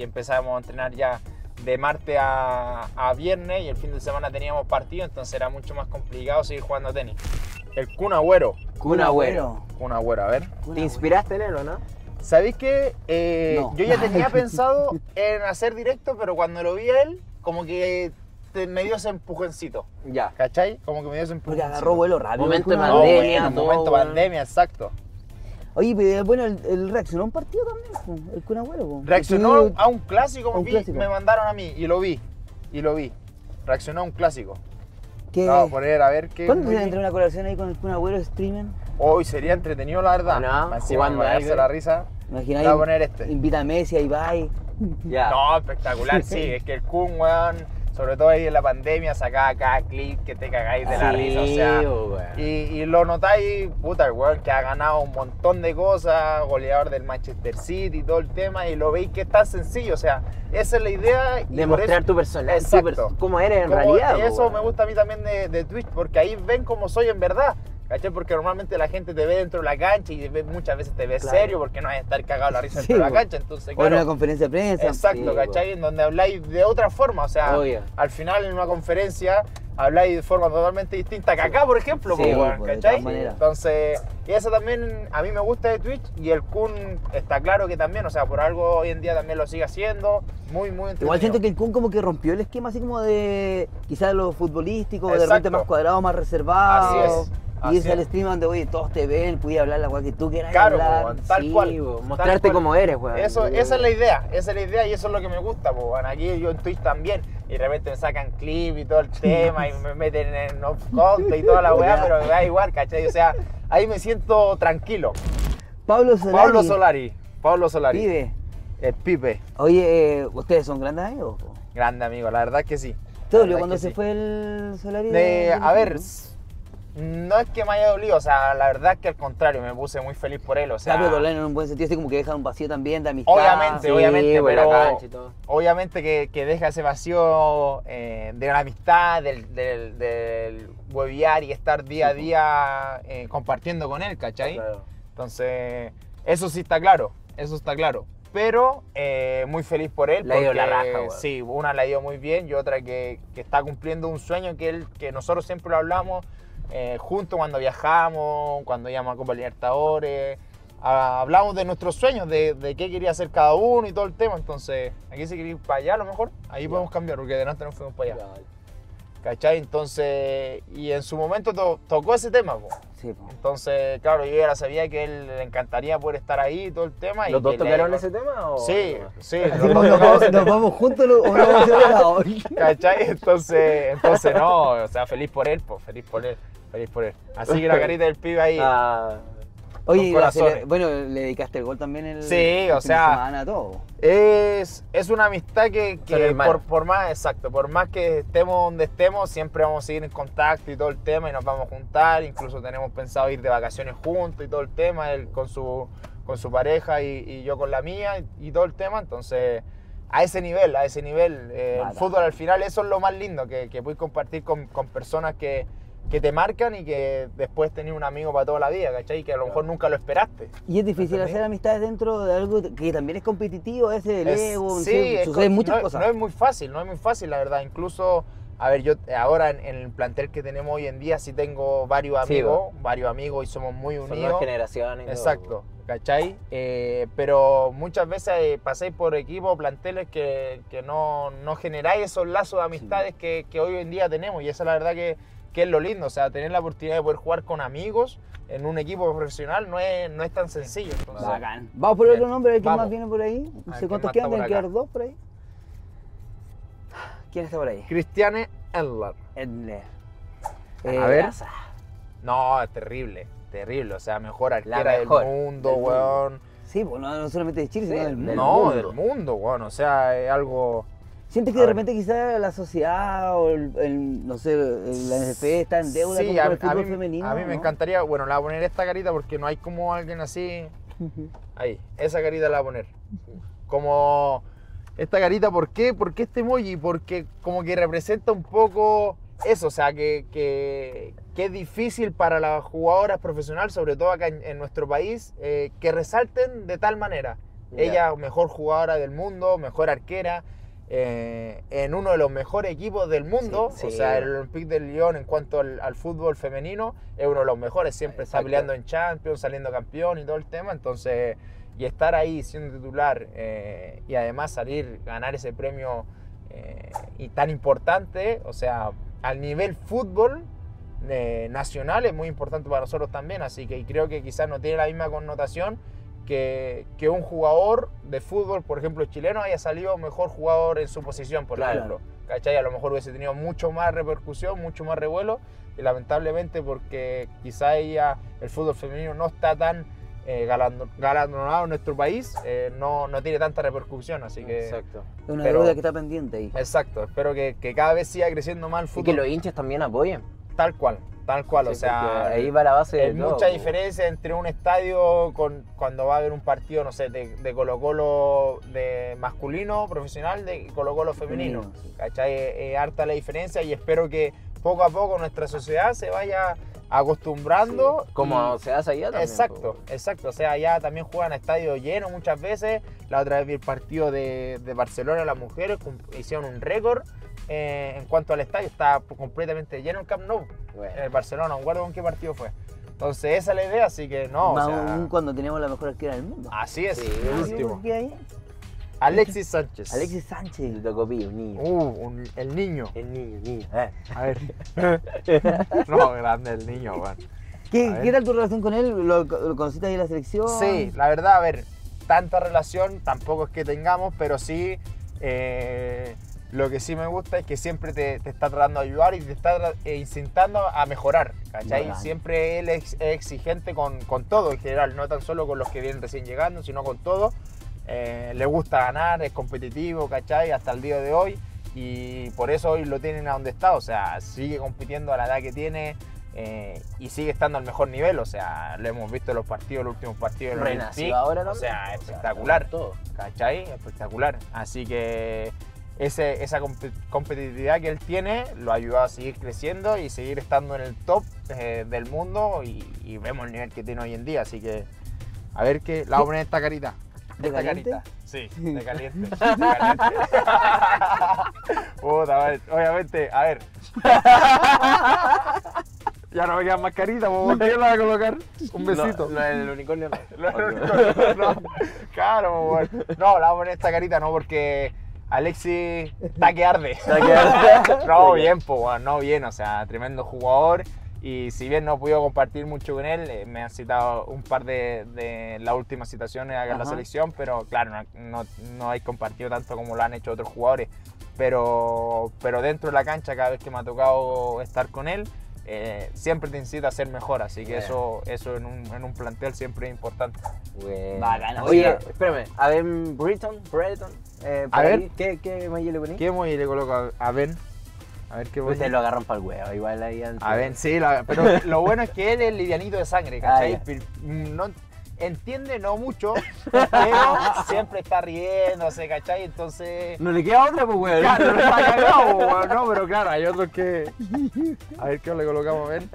empezábamos a entrenar ya de martes a, a viernes y el fin de semana teníamos partido, entonces era mucho más complicado seguir jugando tenis. El Kun Agüero. Kun Agüero. Kun Agüero, a ver. ¿Te inspiraste en él o no? ¿Sabéis que eh, No. yo ya tenía pensado en hacer directo, pero cuando lo vi a él, como que te- me dio ese empujoncito, Ya. ¿cachai? Como que me dio ese Porque empujoncito. agarró vuelo rápido. Momento el Kun de No, Agüero. pandemia, bueno, todo, momento bueno. pandemia, exacto. Oye, pero bueno, el, el reaccionó a un partido también, po, el Kun Agüero. po. Reaccionó Sí, a un clásico, a un vi- clásico. me mandaron a mí y lo vi, y lo vi. Reaccionó a un clásico. ¿qué- Vamos a poner a ver qué... ¿Cuándo muy se bien. entra una colaboración ahí con el Kun Agüero streaming? Hoy sería entretenido, la verdad. No, Más encima, jugando para algo. darse la risa. Imagináis. Voy a poner este. Invita a Messi, ahí va. y- Ya. No, espectacular, sí. Es que el Kun, weón, sobre todo ahí en la pandemia, sacaba cada clip que te cagáis de la Sí, risa, o sea. weón. Y, y lo notáis, puta, el weón que ha ganado un montón de cosas, goleador del Manchester City y todo el tema, y lo veis que es tan sencillo, o sea, esa es la idea. Y por Demostrar eso- tu personalidad, tu Exacto. pers- cómo eres en Como- realidad. y eso weón. me gusta a mí también de, de Twitch, porque ahí ven cómo soy en verdad. ¿Cachai? Porque normalmente la gente te ve dentro de la cancha y ve- muchas veces te ve Claro. serio porque no vas a estar cagado la risa Sí, dentro de la po. cancha. Entonces, O en claro, una conferencia de prensa. exacto, Sí, ¿cachai? En donde habláis de otra forma, o sea, Obvio. al final en una conferencia habláis de forma totalmente distinta que acá, por ejemplo, Sí, po, weón, pues, de ¿cachai? todas maneras. Entonces, y eso también a mí me gusta de Twitch y el Kun está claro que también, o sea, por algo hoy en día también lo sigue haciendo, muy, muy entretenido. Igual siento que el Kun como que rompió el esquema así como de quizás lo futbolístico, de Exacto. repente más cuadrado, más reservado. Así es, Y así irse al es. stream donde oye, todos te ven, puedes hablar la weá que tú quieras Claro, hablar. po, tal Sí, cual. weón, tal mostrarte cual. como eres, weón. Eso, esa es la idea, esa es la idea y eso es lo que me gusta, po, weón. Aquí yo en Twitch también, y de repente me sacan clip y todo el tema y me meten en off content y toda la weá, pero me da igual, ¿cachai? O sea, ahí me siento tranquilo. Pablo Solari. Pablo Solari, Pablo Solari, Pibe. el Pipe, Oye, eh, ¿ustedes son grandes amigos? po? grande amigo, la verdad que sí. ¿Te La dolió verdad cuando que se sí. fue el Solari? De- de- a ver, ¿no? no es que me haya dolido, o sea, la verdad es que al contrario, me puse muy feliz por él, o sea... Claro, pero doler en un buen sentido, así como que deja un vacío también de amistad. Obviamente, Sí, obviamente, güey, la pero cancha y todo. obviamente que, que deja ese vacío eh, de la amistad, del, del, del huevear y estar día a día eh, compartiendo con él, ¿cachai? Claro. Entonces, eso sí está claro, eso está claro. Pero eh, muy feliz por él. Le ha ido porque, la raja, güey. sí, una le ha ido muy bien y otra que, que está cumpliendo un sueño que, él, que nosotros siempre lo hablamos eh, juntos cuando viajamos, cuando íbamos a Copa Libertadores. Ah, hablamos de nuestros sueños, de, de qué quería hacer cada uno y todo el tema. Entonces, aquí se quiere ir para allá a lo mejor, ahí podemos cambiar porque delante nos fuimos para allá. ¿Cachai? Entonces, y en su momento to- tocó ese tema, po. Sí, po. Entonces, claro, yo ya sabía que él le encantaría poder estar ahí y todo el tema. ¿Los y dos que le- tocaron ese tema o...? Sí, sí, los Así dos como nos, tocamos vamos, ese nos tema. vamos juntos lo- o nos vamos separados. ¿Cachai? Entonces, entonces no, o sea, feliz por él, pues, feliz por él, feliz por él. Así que la carita del pibe ahí. Ah, Oye, Con y la corazones. cele- bueno, le dedicaste el gol también el, Sí, el o fin de sea, semana, todo. Es, es una amistad que, Son que hermanos. por, por más, exacto, por más que estemos donde estemos, siempre vamos a seguir en contacto y todo el tema y nos vamos a juntar, incluso tenemos pensado ir de vacaciones juntos y todo el tema, él con su, con su pareja y, y yo con la mía y, y todo el tema, entonces a ese nivel, a ese nivel, eh, el Bacán. fútbol al final eso es lo más lindo, que, que puedes compartir con, con personas que, que te marcan y que después tenés un amigo para toda la vida, ¿cachai? Que a lo mejor nunca lo esperaste. Y es difícil ¿Entendí? hacer amistades dentro de algo que también es competitivo, ese del Es- ego, no sí, sé, es suceden co- muchas no, cosas. No es muy fácil, no es muy fácil, la verdad. Incluso, a ver, yo ahora en, en el plantel que tenemos hoy en día sí tengo varios Sí, amigos, varios amigos y somos muy son nuevas unidos. generaciones. y todo, Exacto, ¿cachai? Eh, pero muchas veces eh, pasáis por equipos, planteles que, que no, no generáis esos lazos de amistades que, que hoy en día tenemos y esa es la verdad que, que es lo lindo, o sea, tener la oportunidad de poder jugar con amigos en un equipo profesional no es, no es tan sencillo. Entonces, Bacán. Vamos por el otro Bien. nombre, a ver quién Vamos. más viene por ahí. No A ver sé quién cuántos más quedan, está por deben quedar acá. dos por ahí. ¿Quién está por ahí? Cristiane Endler. Edler. A Eh, ver. Raza. No, es terrible, terrible. O sea, mejor arquera mejor del mundo, del mundo. weón. Sí, pues no, no solamente de Chile, Sí, sino del mundo. del No, mundo. del mundo, weón. O sea, es algo. ¿Sientes que A de ver. repente quizás la sociedad o el, el, no sé, el- la N F P está en deuda Sí, con, a, con el a fútbol mí, femenino? a mí me ¿no? encantaría. Bueno, le voy a poner esta carita porque no hay como alguien así. Ujú. Ahí, esa carita la voy a poner. Como. Esta carita, ¿por qué? ¿Por qué este emoji? Porque como que representa un poco eso, o sea, que, que, que es difícil para las jugadoras profesionales, sobre todo acá en, en nuestro país, eh, que resalten de tal manera. Ella mejor jugadora del mundo, mejor arquera, eh, en uno de los mejores equipos del mundo. Sí, o sí. sea, el Olympique de Lyon en cuanto al, al fútbol femenino es uno de los mejores. Siempre está Exacto. peleando en Champions, saliendo campeón y todo el tema. Entonces, y estar ahí siendo titular eh, y además salir, ganar ese premio eh, y tan importante, o sea, al nivel fútbol eh, nacional es muy importante para nosotros también. Así que creo que quizás no tiene la misma connotación Que, que un jugador de fútbol, por ejemplo, chileno, haya salido mejor jugador en su posición, por Claro. ejemplo. ¿Cachai? A lo mejor hubiese tenido mucho más repercusión, mucho más revuelo, y lamentablemente porque quizá ella, el fútbol femenino no está tan eh, galando- galardonado en nuestro país, eh, no, no tiene tanta repercusión, así que... Exacto. Es una Pero- deuda que está pendiente ahí. Exacto, espero que, que cada vez siga creciendo más el Y fútbol. que los hinchas también apoyen. Tal cual, tal cual, o Sí, sea... porque ahí va la base Hay de todo, mucha po. diferencia entre un estadio con, cuando va a haber un partido, no sé, de, de Colo Colo de masculino, profesional, de Colo Colo femenino. Femenino, sí. ¿Cachai? Es, es harta la diferencia y espero que poco a poco nuestra sociedad se vaya acostumbrando. Sí, como y- se hace allá también. Exacto, po. exacto. O sea, ya también juegan a estadio lleno muchas veces. La otra vez vi el partido de, de Barcelona, las mujeres cum- hicieron un récord eh, en cuanto al estadio. Está completamente lleno el Camp Nou. Bueno. En el Barcelona, no me acuerdo con qué partido fue. Entonces esa es la idea, así que no, o Más sea, aún cuando teníamos la mejor arquera del mundo. así es, Sí, el sí, último. ¿Qué hay? Alexis Sánchez. Alexis Sánchez. Le tocó pillo, un niño. Uh, un- el niño. El niño, el niño. Eh. A ver. No, grande el niño, weón. ¿Qué, A ver. ¿Qué tal tu relación con él? ¿Lo, lo conociste ahí en la selección? Sí, la verdad, a ver, tanta relación tampoco es que tengamos, pero sí, eh, lo que sí me gusta es que siempre te, te está tratando de ayudar y te está tra- eh, incitando a mejorar, ¿cachai? Bacán. Siempre él es, es exigente con, con todo en general, no tan solo con los que vienen recién llegando, sino con todo. Eh, le gusta ganar, es competitivo, ¿cachai? Hasta el día de hoy, y por eso hoy lo tienen a donde está, o sea, sigue compitiendo a la edad que tiene. Eh, y sigue estando al mejor nivel, o sea, lo hemos visto en los partidos, los últimos partidos del Renació Olympique, ahora o también. sea, espectacular, todo. ¿cachai? Espectacular, así que ese, esa compe- competitividad que él tiene lo ayuda a seguir creciendo y seguir estando en el top eh, del mundo, y, y vemos el nivel que tiene hoy en día, así que a ver qué, la voy a poner esta carita. ¿De Esta caliente? carita. Sí, de caliente. De caliente. Puta, a ver, obviamente, a ver. Ya no me quedan más caritas, ¿por qué la voy a colocar? Un besito. Lo, lo del unicornio no. No, no, no, no. Claro, bueno. No, la voy a poner esta carita, no, porque Alexis está que arde. Está que arde. No, bien, pues, bueno, no, bien, o sea, tremendo jugador. Y si bien no he podido compartir mucho con él, eh, me han citado un par de, de las últimas citaciones acá en la Ajá. selección, pero claro, no, no, no hay compartido tanto como lo han hecho otros jugadores. Pero, pero dentro de la cancha, cada vez que me ha tocado estar con él, eh, siempre te incita a ser mejor, así que Bueno. eso, eso en, un, en un plantel siempre es importante. Bueno. Bacana. Oye, Oye, espérame, a ver, Britton, Breton, eh, por A ver. ahí, ¿qué, qué mayo le poní? ¿Qué muy le coloco a, a Ben? A ver qué voy Ustedes lo agarran para el huevo, igual ahí antes. A ver, sí, la- pero lo bueno es que él es livianito de sangre, ¿cachai? Ah, ya. Pero, mm, no, entiende no mucho, pero siempre está riéndose, ¿cachai? Entonces... No le queda otra, pues, weón. Claro, no está cagado, weón, no, pero claro, hay otros que... A ver qué le colocamos a ver.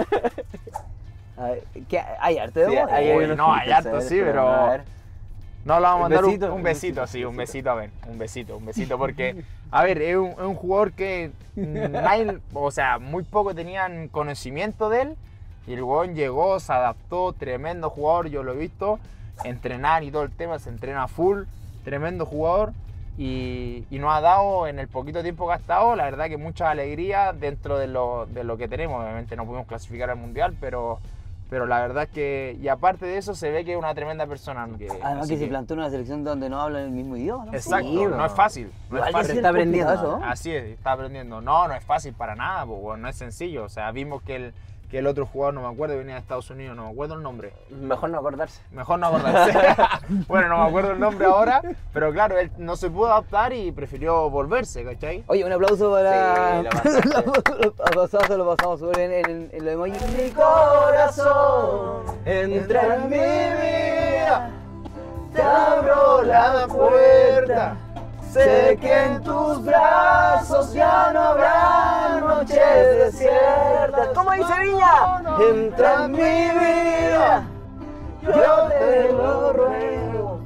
A ver, ¿qué- hay arte de Sí, amor? ahí hay Uy, unos no, hay filtros, harto, a ver, sí, espérame, pero- a ver. No, le vamos a ¿Un mandar un- besito? un, Un besito, besito, sí, un un besito. besito a ver, un besito, un besito, porque, a ver, es un, es un jugador que mm, nadie, o sea, muy poco tenían conocimiento de él, y el weón llegó, se adaptó, tremendo jugador, yo lo he visto, entrenar y todo el tema, se entrena full, tremendo jugador, y, y nos ha dado en el poquito tiempo que ha estado, la verdad que mucha alegría dentro de lo, de lo que tenemos, obviamente no pudimos clasificar al Mundial, pero... Pero la verdad es que, y aparte de eso, se ve que es una tremenda persona. Que, Además así que se plantó en una selección donde no hablan el mismo idioma, ¿no? Exacto, Sí, no bro. es fácil. No Igual es fácil. debe está ser complicado aprendiendo, eso, ¿no? Así es, está aprendiendo. No, no es fácil para nada, pues, bueno, no es sencillo. O sea, vimos que el, que el otro jugador, no me acuerdo, venía de Estados Unidos, no me acuerdo el nombre. Mejor no acordarse. Mejor no acordarse. Bueno, no me acuerdo el nombre ahora, pero claro, él no se pudo adaptar y prefirió volverse, ¿cachai? Oye, un aplauso para... Sí, lo pasaste. lo pasamos, lo pasamos súper bien en, en, en lo emoji. Mi corazón entra en mi vida, te abro la puerta. Sé que en tus brazos ya no habrá noches desiertas. ¿Cómo dice Viña? Entra en mi vida, yo te lo ruego.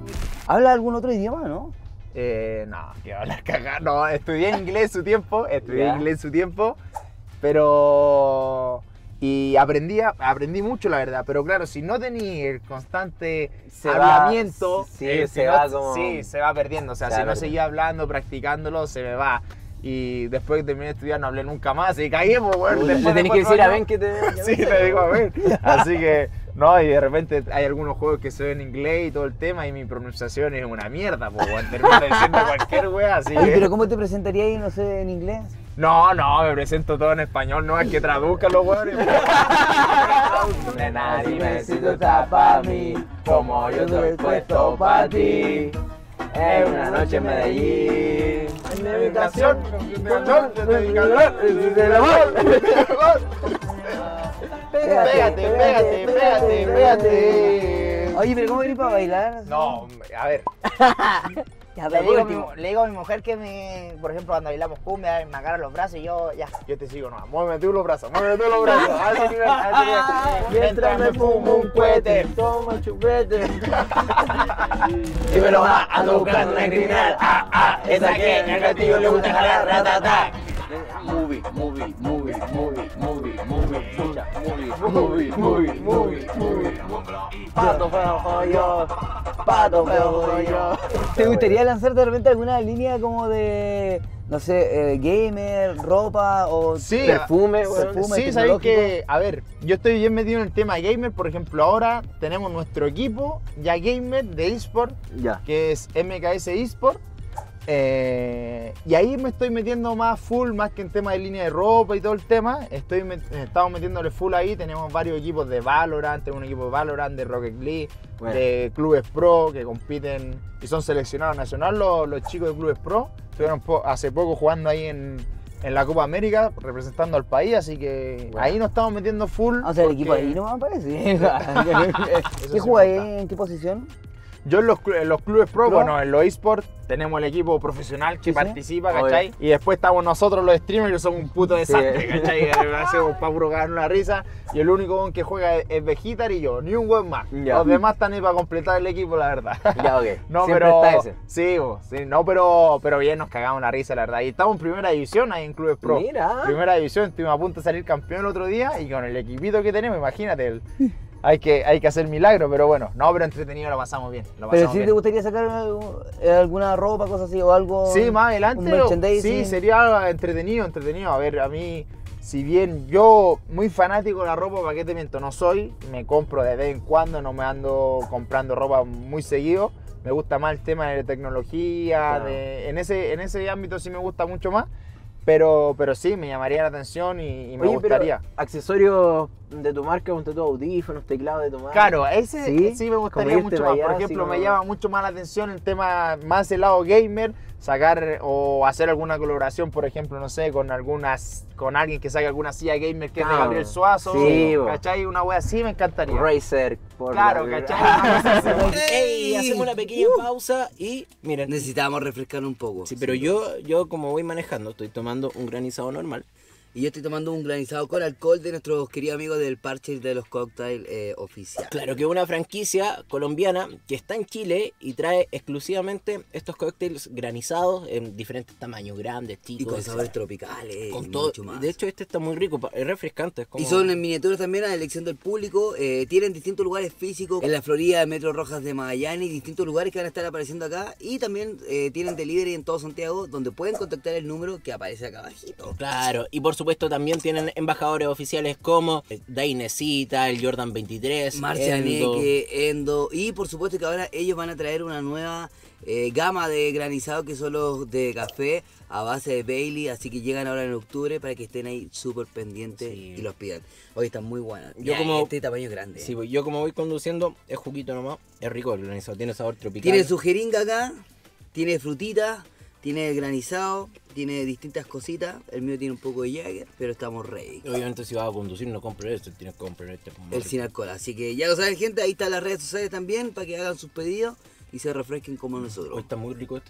¿Habla algún otro idioma, no? Eh, no, que va a hablar cagar. No, estudié inglés su tiempo, estudié Ya. inglés su tiempo, pero... Y aprendí, a- aprendí mucho, la verdad. Pero claro, si no tenía el constante Se va- hablamiento, sí, eh, se si no- va como- sí, se va perdiendo. O sea, Se si va no perdiendo. seguía hablando, practicándolo, se me va. Y después que terminé de estudiar no hablé nunca más y caí, pues, bueno, Le después de tenés que cuatro decir a años- Ben que te... Sí, le digo a ver. Así que, no, y de repente hay algunos juegos que se ven en inglés y todo el tema y mi pronunciación es una mierda, pues, weón. Termino diciendo cualquier wea, así Oye, que... pero ¿cómo te presentarías ahí, no sé, en inglés? No, no, me presento todo en español, no es que traduzcan los weones. Nena, dime si tú estás pa' mí, como yo estoy puesto pa' ti. Es una noche en Medellín. En mi habitación, de calor, de calor, del amor. Pégate, pégate, pégate, pégate. Oye, pero ¿cómo eres para bailar? No, a ver. Ya, Le pero digo, por a mi, último. le digo a mi mujer que me, por ejemplo, cuando bailamos cumbia, me agarra los brazos y yo ya. Yo te sigo, no, muéveme tú los brazos, muéveme tú los brazos. A ese nivel, a ese nivel. Mientras me fumo un cohete, toma chupete. Y me lo va a tocar una criminal. Ah, ah, esa que al gatillo le gusta jalar, ratata. Movie, movie, movie, movie, movie, movie, escucha, movie, movie, movie, movie, movie. Pato feo soy yo, pato feo soy yo. ¿Te gustaría lanzar de repente alguna línea como de, no sé, eh, gamer, ropa o Sí, Perfume, weón. perfume sí, sabéis tecnológico? que, a ver, yo estoy bien metido en el tema gamer, por ejemplo, ahora tenemos nuestro equipo ya gamer de eSport, Ya. que es M K S eSport, eh, y ahí me estoy metiendo más full, más que en tema de línea de ropa y todo el tema, estoy met- estamos metiéndole full ahí, tenemos varios equipos de Valorant, tenemos un equipo de Valorant, de Rocket League, Bueno. de clubes pro que compiten y son seleccionados nacional los, los chicos de clubes pro, estuvieron po- hace poco jugando ahí en, en la Copa América representando al país, así que Bueno. ahí nos estamos metiendo full. Ah, o sea, el porque equipo ahí no me parece. Eso ¿Qué sí jugáis? me gusta. ¿En qué posición? Yo en los, clu- en los clubes pro, ¿Pro? bueno, en los eSports tenemos el equipo profesional que Sí, sí. participa, Obvio. ¿cachai? Y después estamos nosotros los streamers que somos un puto desastre, Sí. ¿cachai? Hacemos para puro cagar una risa. Y el único weón que juega es, es Vegetar y yo, ni un weón más. Ya. Los demás están ahí para completar el equipo, la verdad. Ya, ok. No, Siempre pero. está ese. Sí, bo, sí, no, pero, pero bien, nos cagamos una risa, la verdad. Y estamos en primera división ahí en Clubes Pro. Mira. Primera división, estuvimos a punto de salir campeón el otro día y con el equipito que tenemos, imagínate, el- hay, que, hay que hacer milagro, pero bueno, no, pero entretenido, lo pasamos bien. Lo Pero pasamos si bien. te gustaría sacar algo- eh, alguna ropa, cosas así, o algo. Sí, más un adelante. merchandising. Sí, sería algo entretenido, entretenido. A ver, a mí, si bien yo muy fanático de la ropa, ¿para qué te miento? No soy, me compro de vez en cuando, no me ando comprando ropa muy seguido. Me gusta más el tema de tecnología, Claro. de- en, ese, en ese ámbito sí me gusta mucho más. Pero, pero sí, me llamaría la atención y, y me Oye, pero gustaría. accesorios de tu marca, un tatuado, audífonos, teclado de tu marca. Claro, ese Sí, sí, me gustaría como irte mucho para más. Por allá, ejemplo, así me como- llama mucho más la atención el tema más del lado gamer, sacar o hacer alguna colaboración, por ejemplo, no sé, con algunas con alguien que saque alguna silla gamer que es de Claro. Gabriel Suazo, Sí, bo. ¿cachai? Una wea así me encantaría. Razer, por Claro, la- ¿cachai? Una cosa así. Ey, hacemos una pequeña pausa y miren. Necesitábamos refrescar un poco. Sí, pero yo, yo como voy manejando, estoy tomando un granizado normal. Y yo estoy tomando un granizado con alcohol de nuestros queridos amigos del parche de los cocktails eh, oficial. Claro que es una franquicia colombiana que está en Chile y trae exclusivamente estos cócteles granizados en diferentes tamaños, grandes, chicos. Y con etcétera. sabores tropicales. Con y todo. mucho más. De hecho, este está muy rico, pa- es refrescante. Es como... Y son en miniaturas también a la elección del público. eh, tienen distintos lugares físicos en la Florida, Metro Rojas de Magallanes, distintos lugares que van a estar apareciendo acá. Y también eh, tienen delivery en todo Santiago, donde pueden contactar el número que aparece acá abajito. Claro, y por supuesto también tienen embajadores oficiales como Dainesita, el Jordan veintitrés, Marcia Endo. Neque, Endo. Y por supuesto que ahora ellos van a traer una nueva eh, gama de granizado que son los de café a base de Bailey. Así que llegan ahora en octubre para que estén ahí súper pendientes Sí. y los pidan. Hoy están muy buenas. Yo Ya, como- este tamaño es grande. Sí, pues, yo como voy conduciendo, es juguito nomás, es rico el granizado, tiene sabor tropical. Tiene su jeringa acá, tiene frutita, tiene granizado, tiene distintas cositas. El mío tiene un poco de Jagger, pero estamos ready. Obviamente si vas a conducir no compres este, tienes que comprar este. más El rico. sin alcohol. Así que ya lo saben, gente, ahí están las redes sociales también para que hagan sus pedidos y se refresquen como Hoy nosotros. está muy rico este.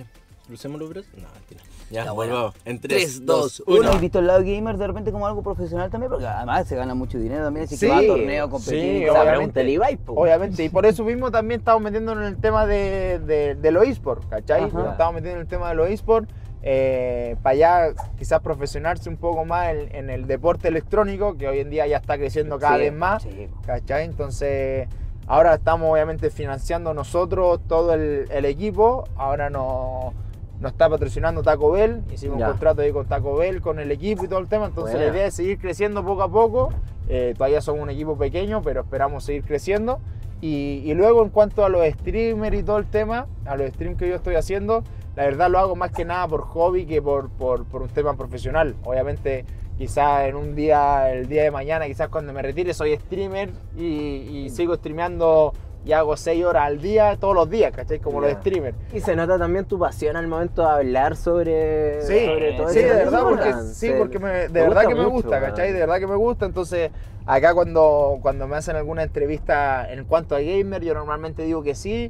¿Crucemos los brazos? No, mentira. Ya, Ya, bueno. volvamos. En Tres, tres, dos, dos, uno. uno. ¿Has visto el lado gamer de repente como algo profesional también? Porque además se gana mucho dinero también, así Sí, que va a torneos, sí, competir. Esa obviamente. pregunta del Ibai, po. Obviamente, y por eso mismo también estamos metiéndonos en el tema de, de, de los eSports, ¿cachai? Ajá. Nos estamos metiendo en el tema de los eSports, eh, para ya quizás profesionarse un poco más en, en el deporte electrónico, que hoy en día ya está creciendo cada Sí, vez más, sí. ¿cachai? Entonces, ahora estamos obviamente financiando nosotros todo el, el equipo, ahora nos, nos está patrocinando Taco Bell, hicimos Ya. un contrato ahí con Taco Bell, con el equipo y todo el tema, entonces Buena. la idea es seguir creciendo poco a poco, eh, todavía somos un equipo pequeño, pero esperamos seguir creciendo. Y, y luego en cuanto a los streamers y todo el tema, a los streams que yo estoy haciendo, la verdad lo hago más que nada por hobby que por, por, por un tema profesional. Obviamente quizás en un día, el día de mañana, quizás cuando me retire soy streamer y, y sigo streameando y hago seis horas al día, todos los días, ¿cachai? Como Ya. los streamers. Y se nota también tu pasión al momento de hablar sobre, Sí, sobre todo sí, ese de verdad, tema, porque, man. sí, Se- porque me- de te verdad que me mucho, gusta, man. ¿cachai? De verdad que me gusta, entonces acá cuando, cuando me hacen alguna entrevista en cuanto a gamer, yo normalmente digo que sí,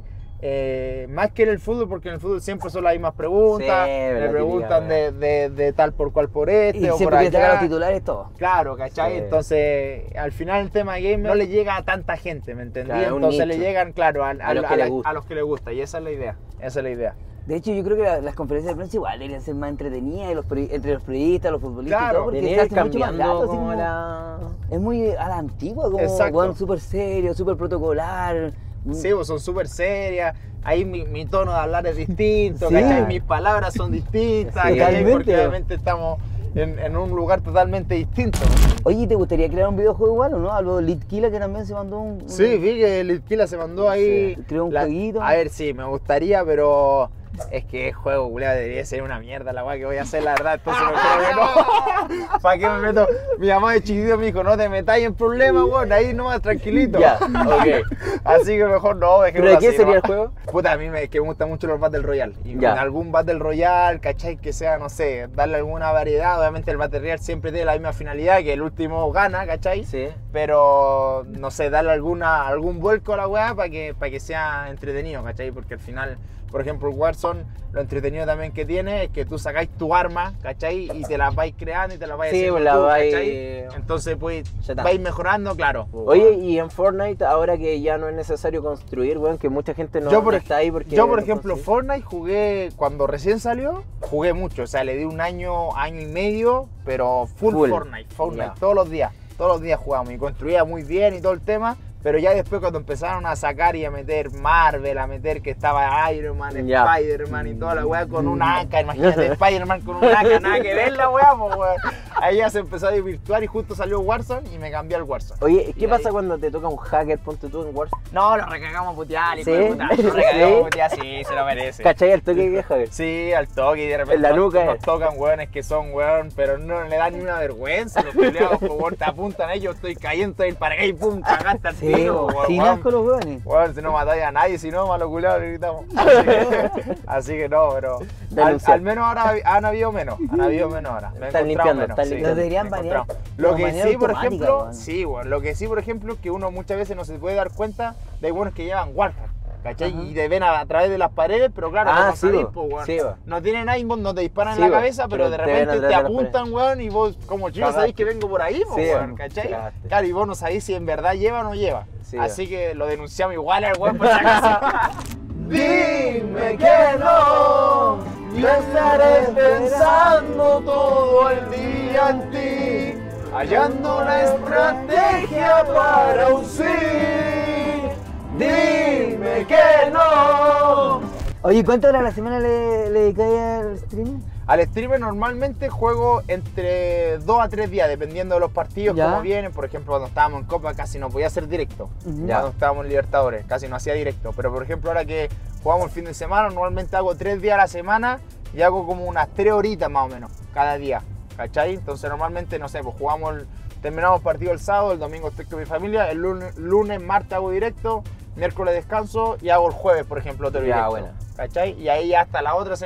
eh, más que en el fútbol, porque en el fútbol siempre son las mismas preguntas, Sí, me la preguntan típica, de, de, de tal por cual por este Y o por siempre que sacar allá. los titulares, todo. Claro, ¿cachai? Sí. Entonces, al final el tema gamer no le llega a tanta gente, ¿me entendí? Claro, es un Entonces le nicho. llegan, claro, a, a- A los a que la- les gusta. a los que les gusta, y esa es la idea, esa es la idea. De hecho, yo creo que la- las conferencias de prensa igual deberían ser más entretenidas y los peri- entre los periodistas, los futbolistas Claro, y todo, porque Venía se hace mucho más cambiando gato, así como como- la... Es muy a la antigua, como Exacto. bueno, súper serio, súper protocolar. Sí, pues son súper serias. Ahí mi, mi tono de hablar es distinto, Sí. ¿cachai? Mis palabras son distintas, Sí, ¿cachai? totalmente. Porque obviamente estamos en, en un lugar totalmente distinto. Oye, ¿te gustaría crear un videojuego igual o no? Algo Litkila que también se mandó un... un- Sí, vi que Litkila se mandó ahí. Sí, creó un la- jueguito. A ver, sí, me gustaría, pero es que el juego, culiao, debería ser una mierda la weá que voy a hacer, la verdad. Entonces mejor que no. ¿Para qué me meto? Mi mamá de chiquitito me dijo, no te metáis en problemas, weón, ahí nomás tranquilito. Ya, ok. Así que mejor no, dejémoslo ¿Pero de qué así, sería ¿no? el juego? Puta, a mí me, que me gustan mucho los Battle Royale. Y Ya. con algún Battle Royale, ¿cachai? Que sea, no sé, darle alguna variedad. Obviamente el Battle Royale siempre tiene la misma finalidad, que el último gana, ¿cachai? Sí. Pero, no sé, darle alguna, algún vuelco a la weá para que, para que sea entretenido, ¿cachai? Porque al final, por ejemplo, el Warzone, lo entretenido también que tiene es que tú sacáis tu arma, ¿cachai? Y te la vais creando y te la vais Sí, haciendo pues la tú, vais- ¿cachai? Entonces, pues, Ya está. vais mejorando, claro. Oye, y en Fortnite, ahora que ya no es necesario construir, weón, que mucha gente no, yo por, no está ahí porque... yo, por no ejemplo, consigue. Fortnite jugué cuando recién salió, jugué mucho, o sea, le di un año, año y medio, pero full, Full. Fortnite, Fortnite, Ya. todos los días, todos los días jugábamos y construía muy bien y todo el tema, pero ya después cuando empezaron a sacar y a meter Marvel, a meter que estaba Iron Man, Ya. Spider-Man y toda la weá con un A K, imagínate Spider-Man con un A K, nada que ver la weá, pues weón. Ahí ya se empezó a desvirtuar y justo salió Warzone y me cambié al Warzone. Oye, Y ¿qué pasa ahí- cuando te toca un hacker, ponte tú en Warzone? No, lo recagamos a putear, hijo ¿Sí? de puta, lo recagamos ¿Sí? a putear, sí, se lo merece. ¿Cachai el toque que es hacker? Sí, al toque y de repente En la nos- nuca, nos eh. tocan weones que son weón, pero no le dan ni una vergüenza. Los peleados, po, weón, te apuntan ellos, estoy cayendo y para acá y pum, cagaste al Sí, tiro, weón. sin weón. asco los hueones. Weón, si no matáis a nadie, si no, malo culiado, le gritamos. Así que, así que no, pero al, Denunciar. al menos ahora han habido menos, han habido menos ahora. Me he Están encontrado limpiando, menos, están sí, limpiando. Lo deberían me he banear encontrado. Lo de que manera sí, por automática, ejemplo, weón. sí, weón, lo que sí, por ejemplo, es que uno muchas veces no se puede dar cuenta de buenos que llevan Warhack. ¿Cachai? Ajá. Y te ven a, a través de las paredes, pero claro, Ah, no sí, sabéis, bo. po, weón. Sí, bo. No tienen aimbot, no te disparan Sí, en la bo. cabeza, pero, Pero de te ven repente atrás te de las apuntan, weón, y vos como chico Cagaste. sabéis que vengo por ahí, po, Sí, weón, bo. ¿cachai? Cagaste. Claro, y vos no sabéis si en verdad lleva o no lleva. Sí, Así que lo denunciamos igual al weón por si acaso. Dime que no, yo estaré pensando todo el día en ti, hallando la estrategia para un sí. Dime que no. Oye, ¿cuántas horas a la semana le, le dedicáis al streaming? Al streamer normalmente juego entre dos a tres días, dependiendo de los partidos, Ya. cómo vienen. Por ejemplo, cuando estábamos en Copa casi no podía hacer directo. Ujú. Cuando estábamos en Libertadores, casi no hacía directo. Pero por ejemplo, ahora que jugamos el fin de semana, normalmente hago tres días a la semana y hago como unas tres horitas más o menos cada día. ¿Cachai? Entonces normalmente, no sé, pues jugamos, el- terminamos el partido el sábado, el domingo estoy con mi familia, el lunes, lunes martes hago directo, miércoles descanso y hago el jueves, por ejemplo, otro Ya, directo. buena. ¿Cachai? Y ahí ya hasta la otra semana.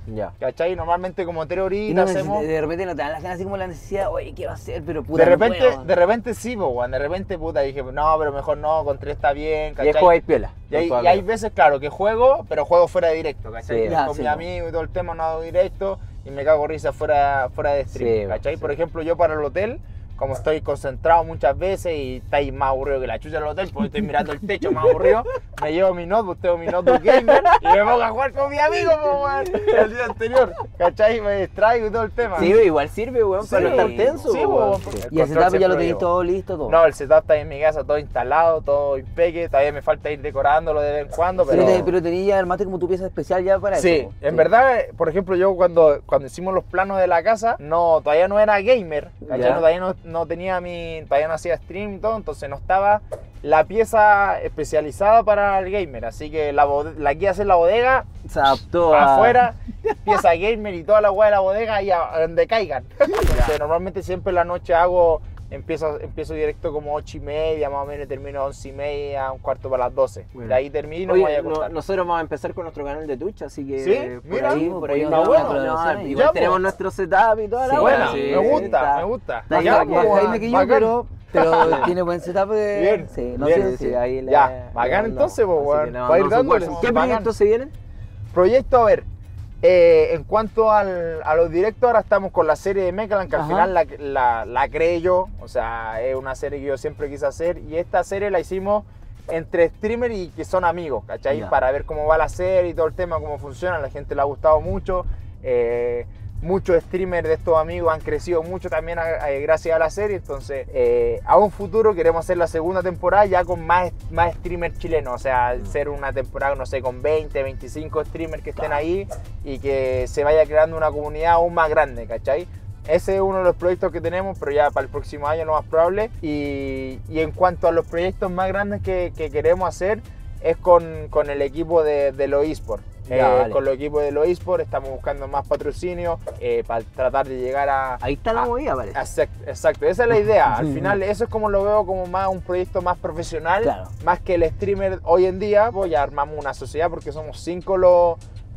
Ya. ¿Cachai? Normalmente como tres Y horitas no hacemos... neces- de repente no te dan las ganas así como la necesidad, oye, quiero hacer, pero puta, De no repente, puedo. de repente sí, po, weón. De repente, puta, dije, no, pero mejor no, con tres está bien, Y es ¿cachai? jugar piola. Y hay, con tu y hay amigo. veces, claro, que juego, pero juego fuera de directo, ¿cachai? Sí. Ya, con sí, mi po. amigo y todo el tema, no hago directo y me cago risa fuera, fuera de stream, Sí, po, ¿cachai? sí. Por ejemplo, yo para el hotel, como estoy concentrado muchas veces y estáis más aburrido que la chucha del hotel, porque estoy mirando el techo más aburrido, me llevo mi notebook, tengo mi notebook gamer y me pongo a jugar con mi amigo, po, weón, el día anterior, ¿cachai? Me distraigo y todo el tema. Sí, igual sirve, weón, para no Sí, estar tenso. sí, po, weón, weón. porque el Y el control setup ya siempre lo tenéis llevo. todo listo, todo. No, el setup está en mi casa, todo instalado, todo impeque, todavía me falta ir decorándolo de vez en cuando, Pero, pero... te- pero tenías ya armaste como tu pieza especial ya para Sí, eso. po. en verdad, por ejemplo, yo cuando, cuando hicimos los planos de la casa, no, todavía no era gamer, ¿cachai? Ya. No, todavía no, no tenía mi, todavía no hacía stream y todo, entonces no estaba la pieza especializada para el gamer, así que la, bode- la que iba a hacer la bodega, Se adaptó a... afuera, pieza gamer y toda la hueá de la bodega y a donde caigan. Entonces, normalmente siempre en la noche hago, empiezo, empiezo directo como ocho y media, más o menos, y termino once y media, un cuarto para las doce. Bueno. De ahí termino y me voy Oye, a no- acostar. nosotros vamos a empezar con nuestro canal de Twitch, así que ¿Sí? por Mira, ahí, pues, por ahí podemos vamos hacer a- una no, colaboración. igual Ya, tenemos pues. nuestro setup y toda la Sí, weá, Buena, sí, me gusta, está- me gusta. Está Ya, más pues, Jaime que yo, bacán. pero, pero tiene buen setup de... Bien, sí, no bien, sé, Sí, sí. ahí le- Ya, le bacán mandamos. entonces, pues, Así weón. que le Va a ir mandamos dándole. support. ¿Qué Bacán. proyectos se vienen? Proyecto, a ver, eh, en cuanto al, a los directos, ahora estamos con la serie de Mechaland, que al Ajá. final la, la, la creé yo, o sea, es una serie que yo siempre quise hacer, y esta serie la hicimos entre streamers y que son amigos, ¿cachai? Ya. Para ver cómo va la serie y todo el tema, cómo funciona, a la gente le ha gustado mucho, eh, muchos streamers de estos amigos han crecido mucho también a- a- gracias a la serie, entonces eh, a un futuro queremos hacer la segunda temporada ya con más, más streamers chilenos, o sea, ser una temporada, no sé, con veinte, veinticinco streamers que estén ahí y que se vaya creando una comunidad aún más grande, ¿cachai? Ese es uno de los proyectos que tenemos, pero ya para el próximo año lo más probable. Y, y en cuanto a los proyectos más grandes que, que queremos hacer, es con, con el equipo de, de los eSports. Ya, Eh, vale. Con los equipos de los eSports estamos buscando más patrocinio eh, para tratar de llegar a... Ahí está la a- movida, parece. Exacto, exacto, esa es la idea. Al final eso es como lo veo como más un proyecto más profesional, Claro. más que el streamer hoy en día. Pues ya armamos una sociedad porque somos cinco los,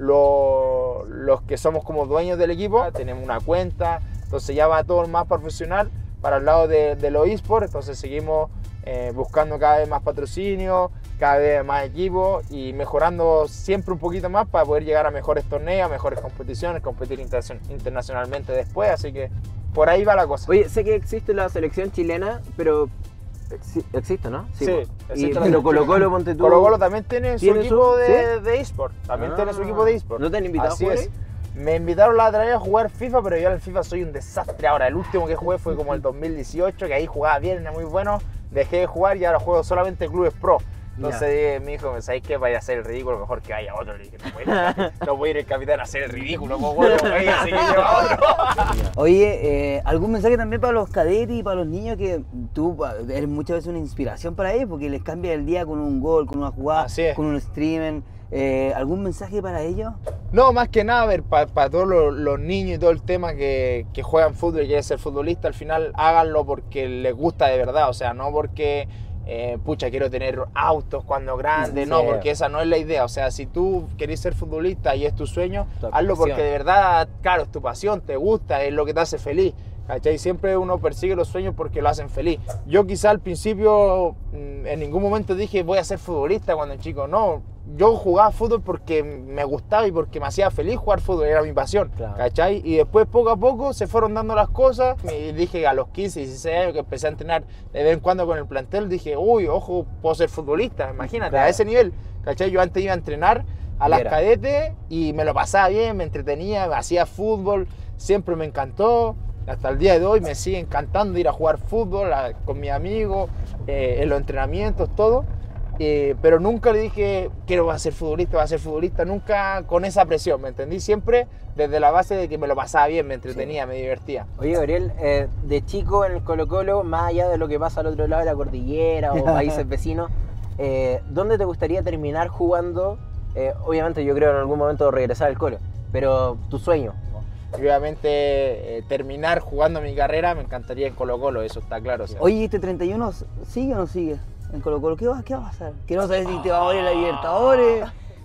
los, los que somos como dueños del equipo. Tenemos una cuenta, entonces ya va todo más profesional para el lado de, de los eSports. Entonces seguimos eh, buscando cada vez más patrocinio, cada vez más equipos y mejorando siempre un poquito más para poder llegar a mejores torneos, a mejores competiciones, competir interna- internacionalmente después. Así que por ahí va la cosa. Oye, sé que existe la selección chilena, pero exi- existe, ¿no? Sí, po. existe Y, la pero selección Colo Colo, chilena. ponte tú. Colo Colo también tiene su ¿Tiene equipo su- de, sí? de eSport. También Ah. tiene su equipo de eSport. ¿No te han invitado a Así jugar es. ahí? Me invitaron la otra vez a jugar FIFA, pero yo en el FIFA soy un desastre ahora. El último que jugué fue como el dos mil dieciocho, que ahí jugaba bien, era muy bueno. Dejé de jugar y ahora juego solamente clubes pro. Entonces dije, mi hijo, ¿sabes qué? Vaya a hacer el ridículo, mejor que vaya otro. Le dije, no voy a ir, no voy a ir el capitán a hacer el ridículo, pues bueno, güey, así que lleva otro. Oye, eh, ¿algún mensaje también para los cadetes y para los niños que tú pa, eres muchas veces una inspiración para ellos porque les cambia el día con un gol, con una jugada, Así es. con un streaming? Eh, ¿Algún mensaje para ellos? No, más que nada, a ver, para todos los, los niños y todo el tema que, que juegan fútbol y quieren ser futbolista, al final háganlo porque les gusta de verdad, o sea, no porque, eh, pucha, quiero tener autos cuando grande, Sí. no, porque esa no es la idea, o sea, si tú querés ser futbolista y es tu sueño, Tu hazlo porque pasión. de verdad, claro, es tu pasión, te gusta, es lo que te hace feliz. ¿Cachai? Siempre uno persigue los sueños porque lo hacen feliz. Yo quizá al principio mm, en ningún momento dije voy a ser futbolista cuando chico, no. Yo jugaba fútbol porque me gustaba y porque me hacía feliz jugar fútbol, era mi pasión, Claro. ¿cachai? Y después poco a poco se fueron dando las cosas. Y dije a los quince, dieciséis años que empecé a entrenar de vez en cuando con el plantel, dije, uy, ojo, puedo ser futbolista, imagínate, Claro. a ese nivel, ¿cachai? Yo antes iba a entrenar a las Era. cadetes y me lo pasaba bien, me entretenía, hacía fútbol, siempre me encantó. Hasta el día de hoy me sigue encantando ir a jugar fútbol a- con mis amigos, eh, en los entrenamientos, todo. Eh, pero nunca le dije, quiero ser futbolista, voy a ser futbolista, nunca con esa presión, ¿me entendí? Siempre desde la base de que me lo pasaba bien, me entretenía, me divertía. Oye, Gabriel, eh, de chico en el Colo Colo, más allá de lo que pasa al otro lado de la cordillera o países vecinos, eh, ¿dónde te gustaría terminar jugando? Eh, obviamente yo creo en algún momento regresar al Colo, pero tu sueño. Y obviamente eh, terminar jugando mi carrera me encantaría en Colo Colo, eso está claro. o sea. Oye, ¿este treinta y uno sigue o no sigue en Colo Colo? ¿Qué va, qué va a pasar? Queremos saber si te va a ir a la Libertadores,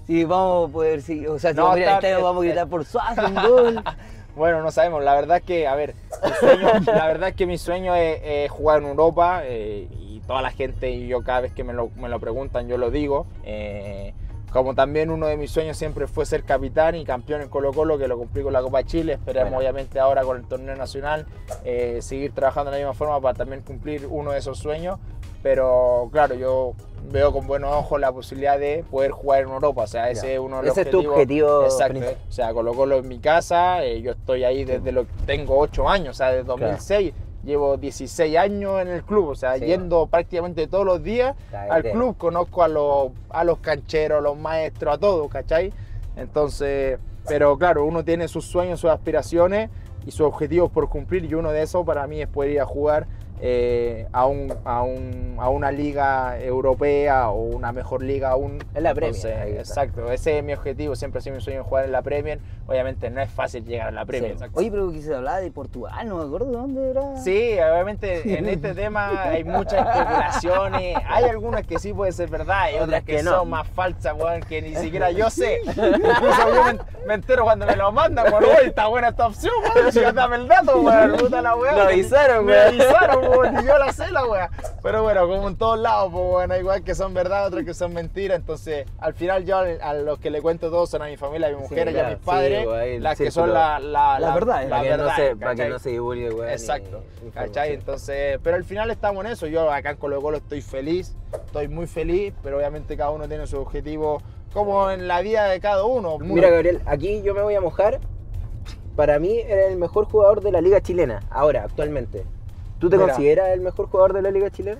si vamos a poder, si, o sea, si No, vamos a ir al está- estadio, vamos a gritar por Suazo, un gol. Bueno, no sabemos. La verdad es que, a ver, mi sueño- la verdad es que mi sueño es, es jugar en Europa eh, y toda la gente, y yo cada vez que me lo, me lo preguntan, yo lo digo. Eh, como también uno de mis sueños siempre fue ser capitán y campeón en Colo Colo, que lo cumplí con la Copa Chile. Esperemos Bueno. obviamente ahora con el torneo nacional eh, seguir trabajando de la misma forma para también cumplir uno de esos sueños. Pero claro, yo veo con buenos ojos la posibilidad de poder jugar en Europa. O sea, ese Ya. es uno de los Ese es tu objetivo Exacto. principal. O sea, Colo Colo en mi casa, eh, yo estoy ahí desde lo que tengo ocho años, o sea, desde dos mil seis. Llevo dieciséis años en el club, o sea, Sí. yendo prácticamente todos los días al Cállate. club. Conozco a los, a los cancheros, a los maestros, a todos, ¿cachai? Entonces, pero claro, uno tiene sus sueños, sus aspiraciones y sus objetivos por cumplir, y uno de esos para mí es poder ir a jugar eh, a, un, a, un, a una liga europea o una mejor liga aún. En la Premier, Entonces, ahí está. exacto, ese es mi objetivo, siempre ha sido mi sueño jugar en la Premier. Obviamente no es fácil llegar a la Premier. Sí. exacto. Oye, pero que se hablaba de Portugal, no me acuerdo de dónde era. Sí, obviamente en este tema hay muchas especulaciones. Hay algunas que sí pueden ser verdad y otras que, que no. son más falsas, weón, que ni siquiera yo sé. Incluso yo me, me entero cuando me lo mandan, weón, "Uy, está buena esta opción, weón, si dame el dato, weón, puta la weá". Lo avisaron, Me weón. avisaron, weón, y yo la sé la weá. Pero bueno, como en todos lados, pues bueno, igual que son verdad, otras que son mentiras. Entonces, al final yo a los que le cuento todo son a mi familia, a mi mujer y a claro, mis sí, padres, weón, el las que círculo. son la, la, La verdad, la Para que, no verdad, se, para que ¿cachai? no se divulgue, weón. Exacto, ni ¿cachai? información. Entonces, pero al final estamos en eso. Yo acá en Colo Colo estoy feliz, estoy muy feliz, pero obviamente cada uno tiene su objetivo, como en la vida de cada uno. Mira, Gabriel, aquí yo me voy a mojar. Para mí era el mejor jugador de la liga chilena, ahora, actualmente. ¿Tú te Mira. consideras el mejor jugador de la liga chilena?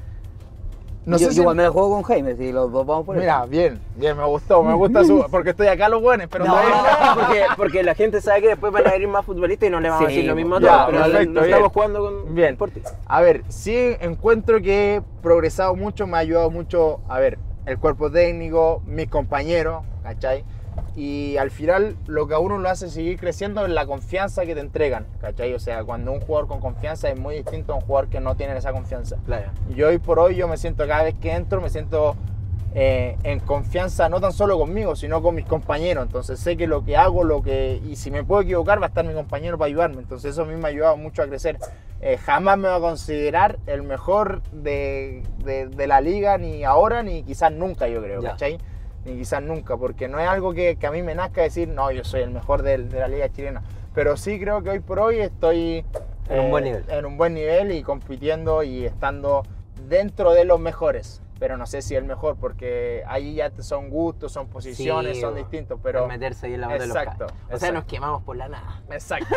no yo, sé yo si... igual me la juego con Jaime, si los dos vamos por Mira, eso. bien, bien, me gustó, me gusta su... porque estoy acá los buenos, pero No, todavía no. porque, porque la gente sabe que después van a venir más futbolistas y no le vamos a Sí, decir lo mismo a ya, todos, pero perfecto, no bien. estamos jugando con Bien. por ti. A ver, sí encuentro que he progresado mucho, me ha ayudado mucho, a ver, el cuerpo técnico, mis compañeros, ¿cachai? Y al final lo que a uno lo hace seguir creciendo es la confianza que te entregan, ¿cachai? O sea, cuando un jugador con confianza es muy distinto a un jugador que no tiene esa confianza. Claro. Y hoy por hoy yo me siento, cada vez que entro, me siento eh, en confianza no tan solo conmigo, sino con mis compañeros. Entonces sé que lo que hago, lo que y si me puedo equivocar, va a estar mi compañero para ayudarme. Entonces eso a mí me ha ayudado mucho a crecer. Eh, jamás me voy a considerar el mejor de, de- de la liga, ni ahora, ni quizás nunca, yo creo, Ya. ¿cachai? Ni quizás nunca, porque no es algo que, que a mí me nazca decir, no, yo soy el mejor de, de la liga chilena. Pero sí creo que hoy por hoy estoy En un buen nivel. en un buen nivel y compitiendo y estando dentro de los mejores. Pero no sé si el mejor, porque ahí ya te- son gustos, son posiciones, Sí, son bo. distintos. Pero Pero meterse ahí en la bota de los Exacto, cables. O sea, exacto. nos quemamos por la nada. exacto.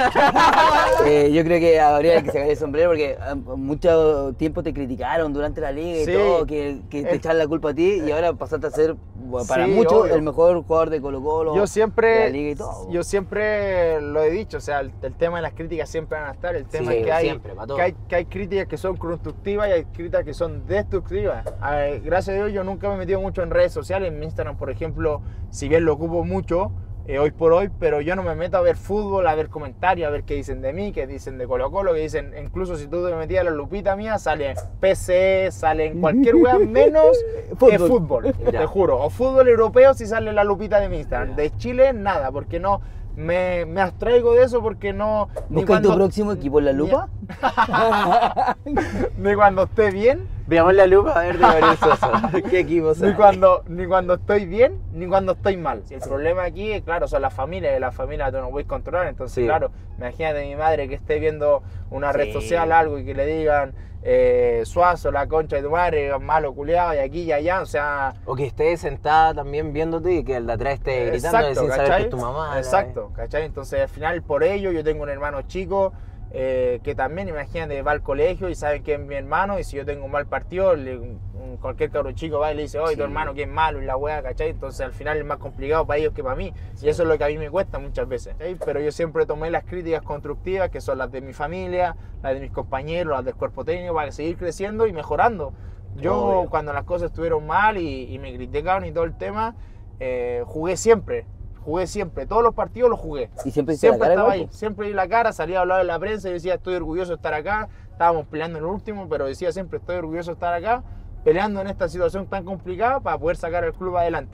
Eh, yo creo que a Gabriel hay que sacar el sombrero porque ah, mucho tiempo te criticaron durante la liga y Sí. todo, que, que te Es- echan la culpa a ti y ahora pasaste a ser, bueno, para Sí, muchos, obvio. el mejor jugador de Colo Colo. Yo de siempre, la liga y todo. yo siempre lo he dicho, o sea, el, el tema de las críticas siempre van a estar. El tema Sí, es que hay, siempre, para todo. que hay, que hay críticas que son constructivas y hay críticas que son destructivas. A ver, gracias a Dios yo nunca me he metido mucho en redes sociales. En mi Instagram, por ejemplo, si bien lo ocupo mucho eh, hoy por hoy, pero yo no me meto a ver fútbol, a ver comentarios, a ver qué dicen de mí, qué dicen de Colo Colo, que dicen, incluso si tú te metías a la lupita mía, sale P C, sale en cualquier wea menos Fútbol. fútbol, fútbol Ya. te juro. O fútbol europeo si sale la lupita de mi Instagram. Ya. De Chile, nada, porque no... Me, me abstraigo de eso porque no... Ni ¿Buscas tu próximo equipo en la lupa? Ni cuando esté bien, Veamos la lupa a ver de Gabriel Sosa. ¿Qué equipo ni sale? cuando, ni cuando estoy bien, ni cuando estoy mal. El problema aquí, es, claro, son las familias, y las familias tú no puedes controlar. Entonces, Sí. claro, imagínate mi madre que esté viendo una red Sí. social, algo, y que le digan eh, Suazo, la concha de tu madre, malo culiado, y aquí y allá, o sea... O que estés sentada también viéndote y que el de atrás esté gritando Exacto, sin saber ¿cachai? que es tu mamá. ¿no? Exacto, ¿cachai? Entonces al final por ello yo tengo un hermano chico eh, que también, imagínate, va al colegio y sabe que es mi hermano, y si yo tengo un mal partido, le- un- cualquier cabro chico va y le dice, oye, tu Sí. hermano que es malo y la wea, ¿cachai? Entonces al final es más complicado para ellos que para mí, y eso es lo que a mí me cuesta muchas veces, ¿cachai? Pero yo siempre tomé las críticas constructivas, que son las de mi familia, las de mis compañeros, las del cuerpo técnico, para seguir creciendo y mejorando. Yo Obvio. cuando las cosas estuvieron mal y, y me criticaban y todo el tema, eh, jugué siempre. Jugué siempre, todos los partidos los jugué. Y siempre hiciste la Siempre cara estaba igual, ahí, siempre di la cara, salía a hablar en la prensa y decía estoy orgulloso de estar acá. Estábamos peleando en el último, pero decía siempre estoy orgulloso de estar acá, peleando en esta situación tan complicada para poder sacar el club adelante.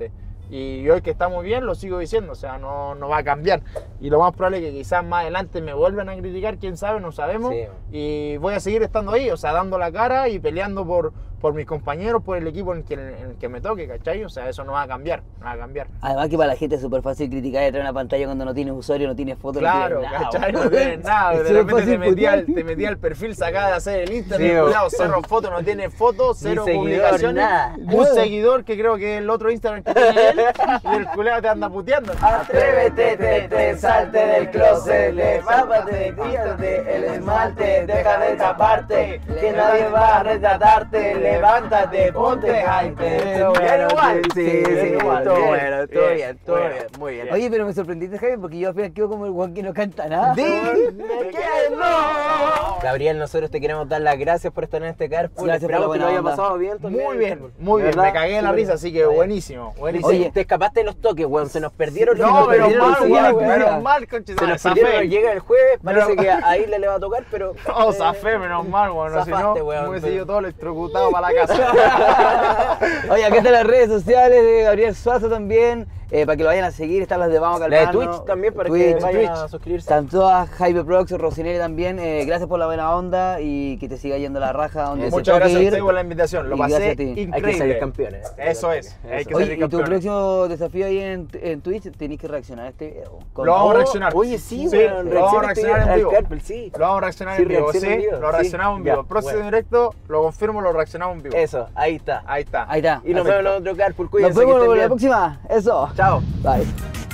Y hoy que está muy bien, lo sigo diciendo, o sea, no, no va a cambiar. Y lo más probable es que quizás más adelante me vuelvan a criticar, quién sabe, no sabemos. Sí. Y voy a seguir estando ahí, o sea, dando la cara y peleando por, por mis compañeros, por el equipo en el, que, en el que me toque, ¿cachai? O sea, eso no va a cambiar, no va a cambiar. Además que para la gente es súper fácil criticar detrás de una pantalla cuando no tienes usuario, no tienes foto, Claro, no tienes nada. ¿cachai? No weón. tienes nada, Es de súper repente te fácil metía, el, putear. te metía el perfil, sacaba de hacer el Sí, Instagram, weón. culiao, cero fotos, no tiene fotos, cero seguidor, publicaciones, nada. un seguidor que creo que es el otro Instagram que tiene él, y el culiao te anda puteando. Atrévete, te, te, salte del closet, levántate, quítate el esmalte, deja de taparte, que nadie va a retratarte, levántate, ponte hype. Estuvo bueno, igual, sí, sí, bien sí, igual, estuvo bien, bueno, estuvo bien, bien, estuvo bueno. bien, muy bien. Oye, pero me sorprendiste, Jaime, porque yo al final quedo como el guan que no canta nada. Dime que no. Gabriel, nosotros te queremos dar las gracias por estar en este carpool. Gracias por la Esperamos que buena lo haya onda. pasado bien también. Muy bien, muy bien, ¿Verdad? me cagué de la Súper risa, así que bien. buenísimo, buenísimo. Oye, te escapaste de los toques, weón. Se nos perdieron los no, se nos menos perdieron mal, los días, weón, weón. menos mal, conche, Se nos zafé. perdieron, llega el jueves, parece Menos- que a Isla le va a tocar, pero... No, eh, zafé, menos mal, weón, no, si no, zafaste, me weón, hubiese pero- ido todo electrocutado para la casa. Oye, acá están las redes sociales de Gabriel Suazo también, eh, para que lo vayan a seguir, están las de Vamos a La de Calmarnos. Twitch también, para Twitch, que vayan a Twitch. suscribirse. Están todas, Jaime Prox, Rocinelli también, eh, gracias por la buena onda y que te siga yendo la raja donde Muchas se toque Muchas gracias a ir. usted por la invitación, lo Y gracias pasé a ti. increíble. Hay que salir campeones. Eso es, hay que Oye, salir y tu campeones. próximo desafío ahí en, en Twitch, tenés que reaccionar a este video. Con- Lo vamos a Oh, reaccionar. Oye, sí, Sí, weón, lo vamos a reacciona reaccionar en al vivo. carpool, sí. Lo vamos a reaccionar Sí, en vivo, reacciona sí, en vivo, lo sí. reaccionamos en vivo. Ya, El próximo bueno. directo, lo confirmo, lo reaccionamos en vivo. Eso, ahí está. Ahí está. Ahí está. Y nos Perfecto. vemos en otro carpool. Nos Cuídense, que vemos estén en la bien. próxima. Eso. Chao. Bye.